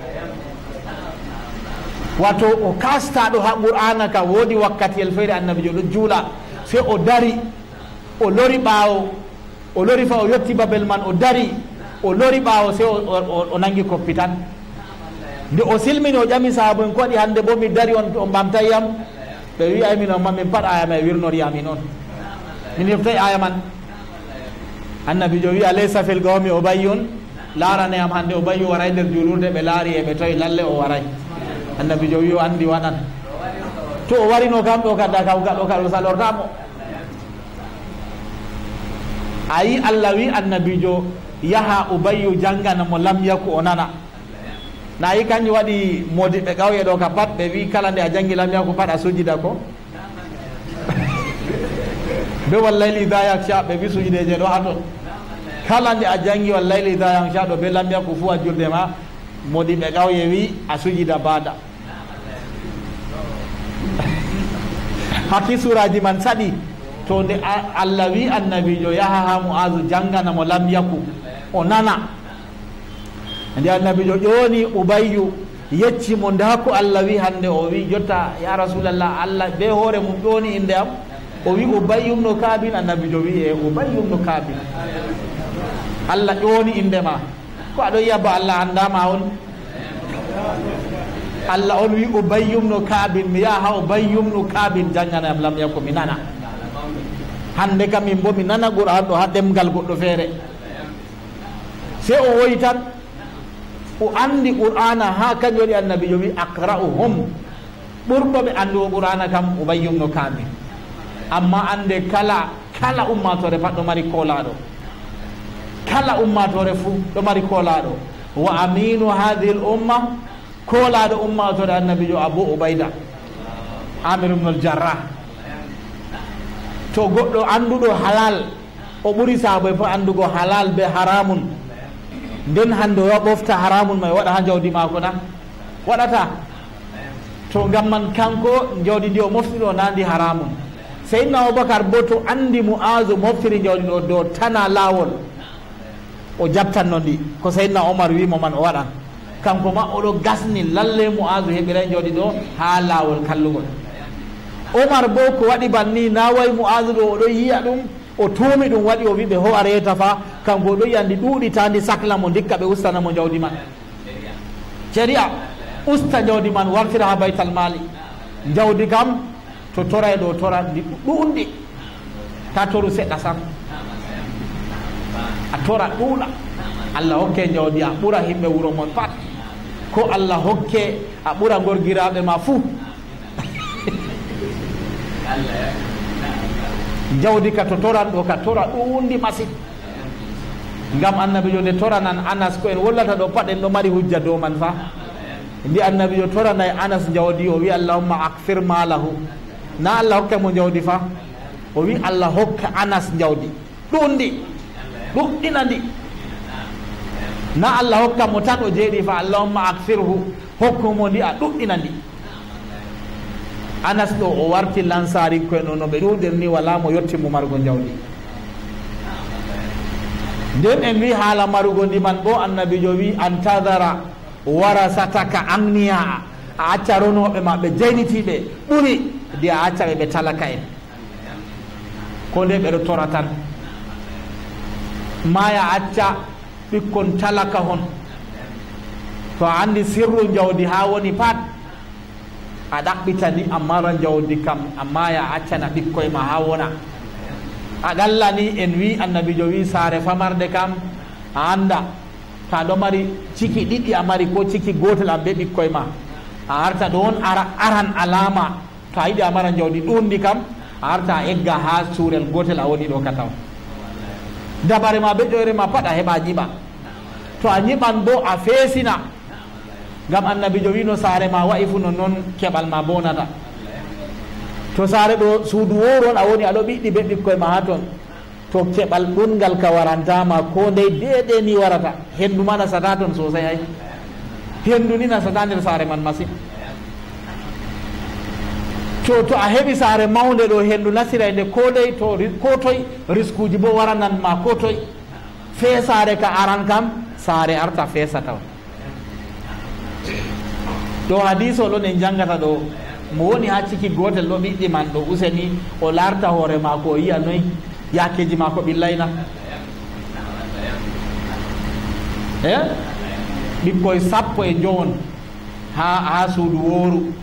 wato o kastaɗo ha qur'ana ka woodi wakkatiyel feere annabi jo ɗo juula se o dari o lori ɓaawo o lori fa o yetti babel man o dari o lori ɓaawo se o nangi koppi tan nde o silmini o ƴami sahaba en ko waɗi hannde bo mi dari on o ɓamtay yam ɓe wi ay min on ma min pat aya ma e wirnoriyamin on min heftay aya man annabi jo wi alaysa fil qawmi Ubayyun laarane yam hannde Ubayyu waray nder julurde ɓe laari e ɓe tawi lalle o waray annabi jo wi o andi waɗan to o warino kam ɗo kadda kam gaɗo kaɗo salortamo ayi Allah wi annabi jo yaha Ubayyu jangana mo lam yaku o nana na yi kanjum waɗi modiɓɓe ƙawye ɗo ka pat ɓe wi kala nde a jangi lam yaku pat a sujida ko be wallayli idha yaksha ɓe wi sujideje ɗo ha ton kala nde a jangi wallayli idha yaksha ɗo be lam yaku fu a julde ma modiɓɓe ƙawye wi a sujida bada hakki suraji man saɗi to nde Allah wi annabijo yaha ha Mu'azu jangana mo lam yaku o nana nde annabijo ƴoni Ubayyu yecci mo nda ko Allah wi hande o wi jotta ya rasulallah Allah be hoore mum ƴoni inde am o wi Ubayyu ibn Ka'b annabijo wi e Ubayyu ibn Ka'b Allah ƴoni inde ma ko aɗo yiya ba Allah andama on Allah on wi Ubayyu ibn Ka'b mi yaha ha Ubayyu ibn Ka'b jangana am lam yaku mi nana hande kam min bo mi nana Qur'an ɗo ha ɗemgal goɗɗo feere se o woyi tan o andi Qur'ana ha kañum waɗi annabi jo wi aqra'uhum ɓurɗo ɓe andugo Qur'ana kam Ubayyu ibn Ka'b amma ande kala kala ummatore pat ɗo mari kolaɗo kala ummatore fuu ɗo mari kolaɗo wa aminu hadhihi l umma kolaɗo ummatore annabi jo Abu Ubayda Amir ibn al Jarrah to goɗɗo anduɗo halal o ɓuri saaboy fof andugo halal be haramun nden hande o ɓofta haramun ma waɗa ha jawdi mako na waɗata to ngam man kanko jawdi ndi o moftiɗo nandi haramun Seydina Aboubacar bo to andi Mu'azu moftiri jawdi ɗo dow tana lawol o jabtanno ndi ko Seydina Omar wimo man o waɗan kanko ma oɗo gasni lalle Mu'azu heɓiray jawdi ɗo ha lawol kallugol Omar bo ko waɗi banni na way Mu'azu ɗo oɗo yiya ɗum o tuumi ɗum waɗi o wi ɓe ho a reta fa kanko ɗo yiyandi ɗuuɗitandi sahla mo dikka ɓe ustanamo jawdi man sharia usta jawdi man wartira ha baytal mali jawdi kam to toray ɗo tora ndi ɗuuɗɗi ta toru seɗɗa sam a tora ɗuuɗa Allah hokke jawdi a ɓura himɓe wuro mon pat ko Allah hokke a ɓura gorgiraɓe ma fuu jawdi ka to toran ɗo ka tora ɗuundi masin ngam annabijo nde toranan Anas ko en wollata ɗo pat en ɗo mari hujja dow man fa ndi annabijo toranay Anas jawdi o wi allahumma akfir malahu na Allah hokka mo jawdi fa o wi Allah hokka Anas jawdi ɗundi ɗuɗɗinandi na Allah hokka mo tan o jeeɗi fa allahumma akfirhu hokkumo ndi a ɗuɗɗinandi. Anas ɗo o warti lansari koyno no ɓe ɗuɗir ni wala mo yetti mo marugo jawdi. nden en wi haala marugo ndi man bo annabijo wi antadara warasataka agniya a acca ronoɓe ma ɓe jaynitiɓe ɓuri ndi a acca ɓe ɓe talaka en ko nde ɓeɗo tora tan maya acca ɓikkon talaka hon to a andi sirru jawdi ha woni pat a ɗaɓɓitani a mara jawdi kam amma ya accana ɓikkoye ma ha wona a ɗallani en wi annabijo wi saare famarde kam a anda ta ɗo mari ciki ɗiɗi a mari ko ciki gotel am be ɓikkoye ma a arta ɗon ara aran alama to a yiɗi a mara jawdi ɗundi kam a arta a egga ha suurel gotel a woni ɗo ka taw dabare ma be ƴoyre ma pat a heɓa ñiɓa to a ñiɓan bo a feesina ngam annabijo wino saare ma wayi fu no noon keɓal ma bonata to saare ɗo suudu woron a woni aɗo ɓiɗɗi be ɓikkoye ma ha toon to keɓal ɗungal ka warantama ko ndey deɗe ni warata hendu ma nasata toon sosai ay hendu ni nasata nder saare man masine to to a heɓi saare mawde ɗo hendu nasira nde ko ndey to ko toye risque uji bo waranan ma ko toye feesare ka aran kam saare arta feesa taw ɗo hadis o ɗon en jangata ɗo mo woni ha ciki gotel ɗo ɓiɗɗi man ɗo useni o larta hoore mako o yiya noyi yakeji mako ɓillayna e ɓikkoye sappo e jowon ha ha suudu wooru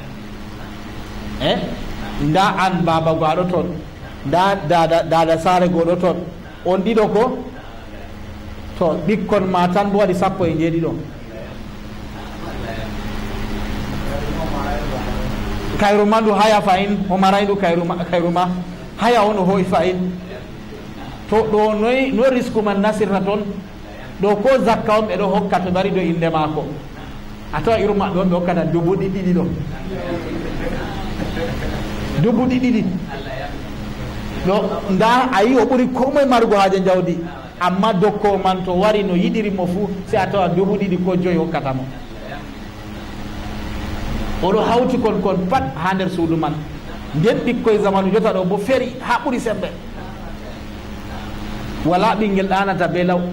e nda an baba go aɗo toon nda dada dada saare goɗo toon on ɗiɗo ko to ɓikkon ma tan bo waɗi sappo e jeeɗiɗo kayruma ndu haya fayin o marayɗu kayruma kayruma haya on o hoyi fayin to ɗo noy no risque man nasirta toon ɗo ko zakka on ɓeɗo hokka to ɓari ɗo inde maako a tawa irum maɓɓe on ɓe hokkata dubu ɗi ɗiɗi ɗo dubu ɗi ɗiɗi ɗo nda a yi o ɓuri komoye marugo haaje jawdi amma dokko man to wari no yiɗirimo fuu si a tawa dubu ɗiɗi ko joyi hokkatamo oɗo hawti kon kon pat ha nder suudu man nden ɓikkoye zamanu jota ɗo bo feri ha ɓuri sembe wala ɓinguel ɗanata be law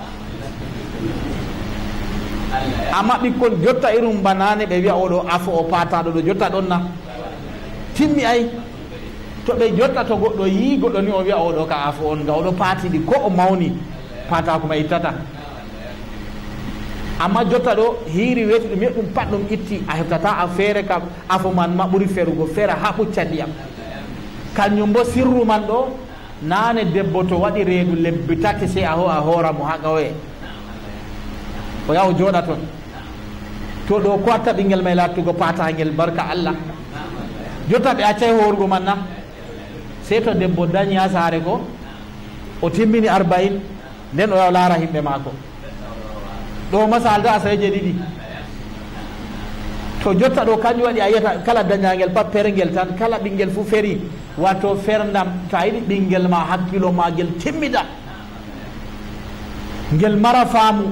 amma ɓikkon jotta irum banane ɓe wiya oɗo afo o pataɗo ɗo jotta ɗon na timmi ay to ɓe jotta to goɗɗo yi goɗɗo ni o wiya oɗo ka afo on ga oɗo patiɗi ko o mawni pata kuma ittata amma jotta ɗo hiiri weti ɗum yeɗɗum pat ɗum itti a heftata a feere kam afo man ma ɓuri ferugo feera ha ɓucca ndiyam kañum bo sirru man ɗo nane debbo to waɗi reedu lebbi tati sey a ho a hoora mo ha gawoye o yaha o jooɗa toon to ɗo ko watta ɓinguel may lattugo patagel barka Allah jotta ɓe accay horugo man na sey to debbo dañi ha saare ko o timmini arbain nden o yaha laara himɓe maako ɗo masalda asayeje ɗiɗi to jotta ɗo kañum waɗi a yiyata kala dañagel pat pergel tan kala ɓinguel fu feri wato ferdam to a yiɗi ɓinguel ma hakkilo ma gel timmida ngel mara faamu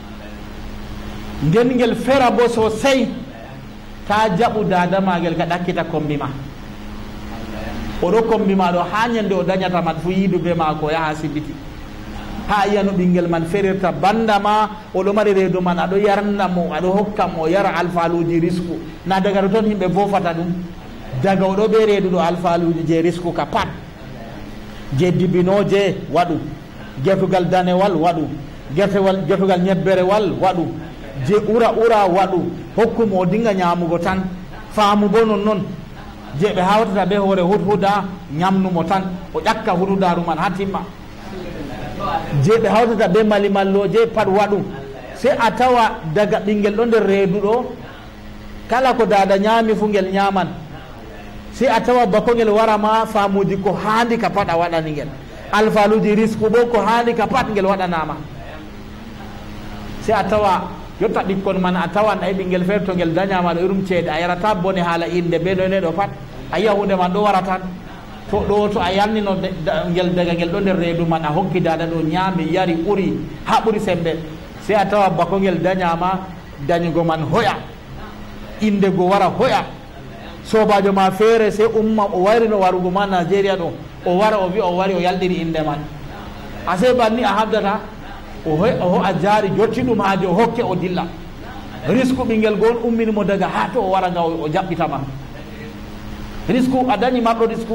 nden ngel fera bo sosai ta jaɓu dada magel ka ɗakkita kombi ma oɗo kombi ma ɗo ha ñande o dañata man fu yiidu be mako yaha sibiti ha yiyano ɓinguel man ferirta banda ma oɗo mari reedu man aɗo yarna mo aɗo hokka mo yara alfaluji risque na daga ɗo toon yimɓe fofata ɗum daga oɗo ɓe reedu ɗo alfaluji je risque ka pat je dibinoje waɗu gertugal danewal waɗu gertewal gertugal ñebberewal waɗu je ɓura ɓura waɗu hokkumo o dinga ñamugo tan faamu bo non noon je ɓe hawtata ɓe hoore hudhuda ñamnumo tan o ƴakka hudhudaru man ha timma je ɓe hawtata be malimalloje pat waɗu se a tawa daga ɓinguel ɗo nder reedu ɗo kala ko dada ñaami fu ngel ñaman se a tawa bako ngel warama faamuji ko handi ka pat a waɗani ngel alfaluji risque bo ko handi ka pat ngel waɗanama se a tawa yotta ɓikkon man a tawan ay ɓinguel feere to ngel dañama ɗo irum ceede a yarata bone haala inde be noyne ɗo pat a yiya hunde man ɗo wara tan to ɗo to a yalnino ngel daga ngel ɗo nder reedu man a hokki dada ɗo ñaami yari ɓuri ha ɓuri sembe sey a tawa bako ngel dañama dañugo man hoya inde go wara hoya sobajo ma feere sey umma o warino warugo ma Nigeria ɗo o wara o wi o wari o yalɗiri inde man a sey banni a habdata o ho a jaari jotti ɗum haaji o hokke o dilla risque ɓinguel go on umminimo daga ha to o wara nga o jaɓɓitama risque a dañi marɗo risque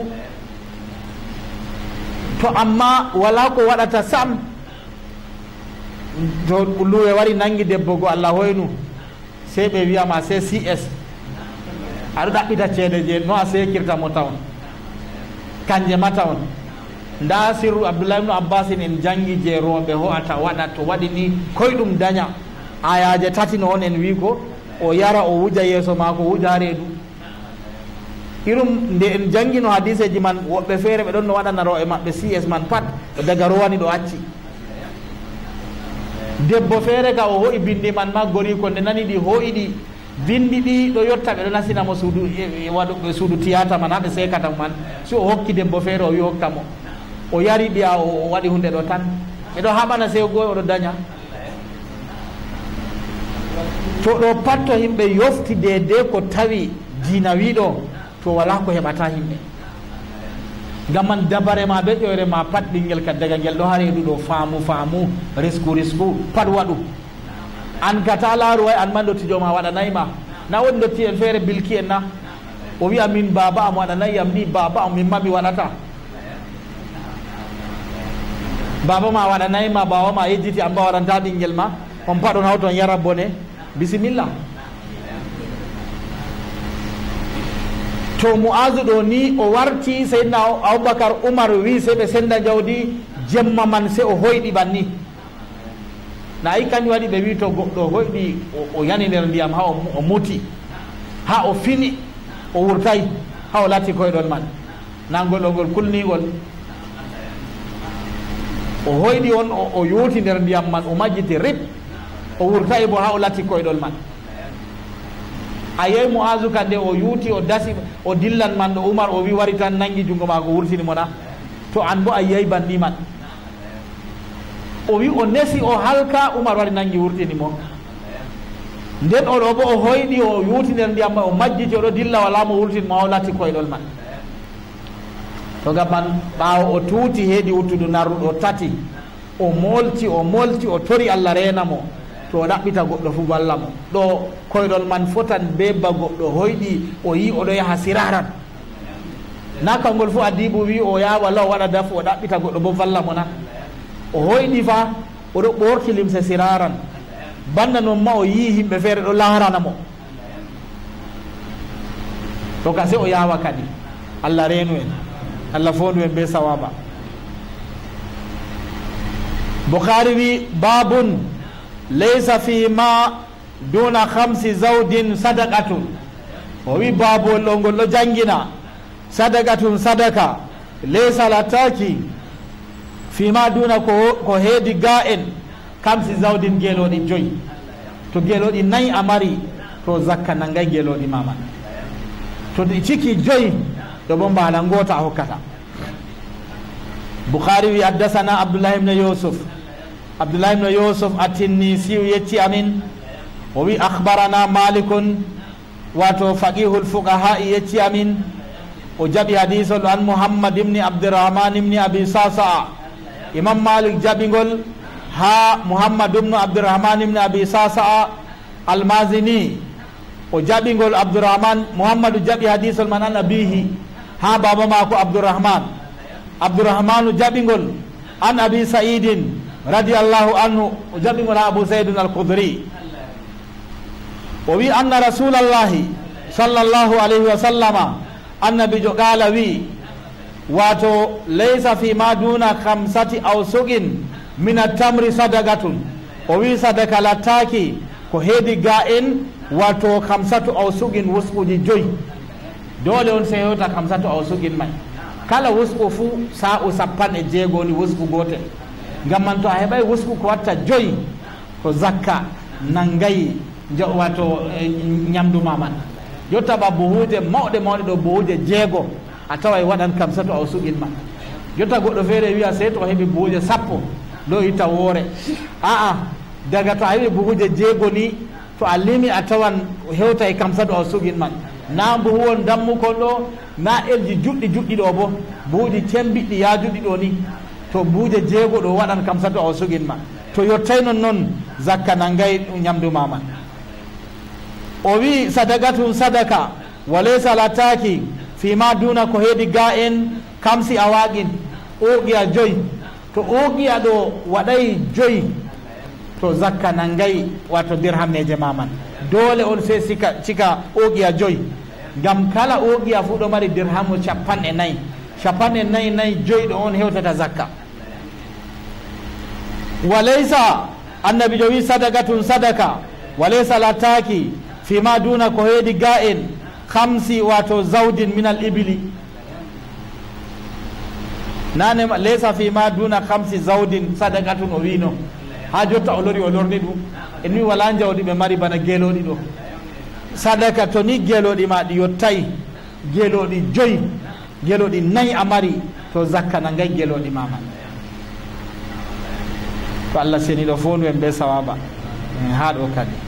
to amma wala ko waɗata sam to luwe wari nangi debbo go Allah hoynu sey ɓe wiyama sey C S aɗa ɗaɓɓita ceede je no a sekirta mo tawn kanje ma tawn nda sirru Abdoulahi ibnu Abbasin en jangi je rooɓe ho'ata waɗa to waɗi ni koyɗum daña ayaje tati no on en wi ko o yara o wuja yeeso maako wuja reedu irum nde en jangino hadise ji man woɓɓe feere ɓe ɗon no waɗanaro e maɓɓe C S man pat daga rowani ɗo acci debbo feere ka o ho'i bindi man ma gori ko nde nani ɗi ho'i ɗi bindi ɗi ɗo yotta ɓe ɗo nasinamo suudu waɗuɓe suudu tiyata man haɓe sekata man so o hokki debbo feere o wi hokkamo o yari ɓiya o waɗi hunde ɗo tan ɓeɗo haɓana sew goy oɗo daña to ɗo pat to yimɓe yofti dede ko tawi diina wiɗo to wala ko heɓata yimɓe ngam man dabare ma ɓe ƴoyre ma pat ɓinguel ka daga ngel ɗo ha reedu ɗo faamu faamu risque risque pat waɗu an kata laaru way an man dottijo ma waɗanayma na woni dotti en feere bilki en na o wiya min baba am waɗanayi am ni baba am min ma mi waɗata baba ma waɗanayma baba ma yejjiti amba waɗanta ɓinguel ma on paɗon hawton yara bone bisimilla to Mu'azu ɗo ni o warti seydna Aboubacar Oumar wi sey ɓe senda jawdi jemma man se o hoyɗi ɓanni na yi kañum waɗi ɓe wi to goɗɗo hoyɗi o yani nder ndiyam ha o muti ha o fini o wurtay ha o latti koyɗon man nangol ɗo ngol kulnigol o hoyɗi on o yuuti nder ndiyam man o majjiti rip o wurtay bo ha o latti koyɗol man a yeyi Mu'azu ka nde o yuuti o dasi o dillan man ɗo Oumar o wi wari tan nangi jungo maako wurtini mona to an bo a yeyi banni man o wi o nesi o halka Oumar wari nangi wurtini mo nden oɗo bo o hoyɗi o yuuti nder ndiyam ma o majjiti oɗo dilla wala mo wurtini mo o latti koyɗol man to gam man ɓaawo o tuuti heedi wuttudu narruɗo tati o molti o molti o tori Allah reena mo to o ɗaɓɓita goɗɗo fu walla mo ɗo koyɗol man fotan be ba goɗɗo hoyɗi o yi oɗo yaha siraran na kangol fu adibu wi o yaha walla o waɗa dafu o ɗaɓɓita goɗɗo bo walla mo na o hoyɗi fa oɗo ɓorti limse siraran banda noon ma o yi yimɓe feere ɗo larana mo to ka se o yawa kadi Allah reenu en Allah fondu en be sawaba Bukhari wi babun laysa fi ma duna khamsi zawdin sadaqatun o wi babol ɗo ngol ɗo jangina sadaqatun sadaka laysa lataki fi ma duna ko, ko heedi ga en kamsi zawdin geloɗi joyi to geloɗi nayi a mari to zakka nangay geloɗi mama to ɗi ciki joyi ɗo bo mbala ngota a hokkata Bukhari wi haddasana Abdullah ibn Yusuf Abdullah ibn Yusuf at-Tinnisi yetti amin o wi akhbarana Malikun wato faqihul fuqaha yetti amin o jaɓi hadisol an Muhammad ibn Abdurrahman ibn Abi Sasa Imam Malik jaɓigol ha Muhammad ibn Abdurrahman ibn Abi Sasa al-Mazini o jaɓigol Abdurrahman Muhammadu jaɓi hadisol man an abihi ha baba mako Abdurrahman Abdurrahmanu jaɓigol an Abi Sa'idin radiyallahu anhu o jaɓigol ha Abu Sa'idin al-Khudri o wi anna rasulallahi sallallahu alayhi wa sallama annabijo qala wi wato laysa fi ma duna khamsati awsuqin min at-tamri sadaqatun o wi sadaka lattaki ko heedi ga en wato khamsatu awsuqin wusquji joyi dole on se hewta khamsatu awsuqin may kala wusqu fu sa'u sappan e jeegoni wusqu gotel ngam man to a heɓay wusqu ko watta joyi ko zakka nangayi wato ñamdu ma man yotta ba buhuje mawɗe mawɗe ɗo buhuje jeego a tawa waɗan kam sato aw suqin ma jotta goɗɗo feere wiya sey to heɓi buhuje sappo ɗo itta woore aa daga to a heɓi buhuje jeego ni to a limi a tawan hewta e kam sato aw suqin man na buhuwol dammukon ɗo na elji juɗɗi juɗɗi ɗo bo buhuji cembiɗɗi yajuɗi ɗo ni to buuje jeego ɗo waɗan kam sato aw suqin ma to yottay non noon zakka nangay ɗum ñamdu maman o wi sadaqatun sadaka wa laysa lataki fima duna ko heedi ga en kamsi awaqin uqiya joyi to uqiya ɗo waɗay joyi to zakka nangay wato dirhammeje maman dole on se sika cika uqiya joyi ngam kala uqiya fu ɗo mari dirhamu capanɗe nayyi capanɗe nayyi nayyi joyi ɗo on hewtata zakka wa laysa annabi jo wi sadaqatun sadaka wa laysa lataki fima duna ko heedi ga en khamsi wato zawdin min al ibli nane laysa fima duna khamsi zawdin sadaqatun o wino ha jotta o lori o lorni ɗum en wi wala jawdi ɓe mari bana geeloɗi ɗo sadaka to ni geeloɗi ma ɗi yottayi geeloɗi joyi geeloɗi nayyi a mari to zakka nangay geeloɗi mama to Allah seniɗo fondu en be sawaba ha ɗo kadi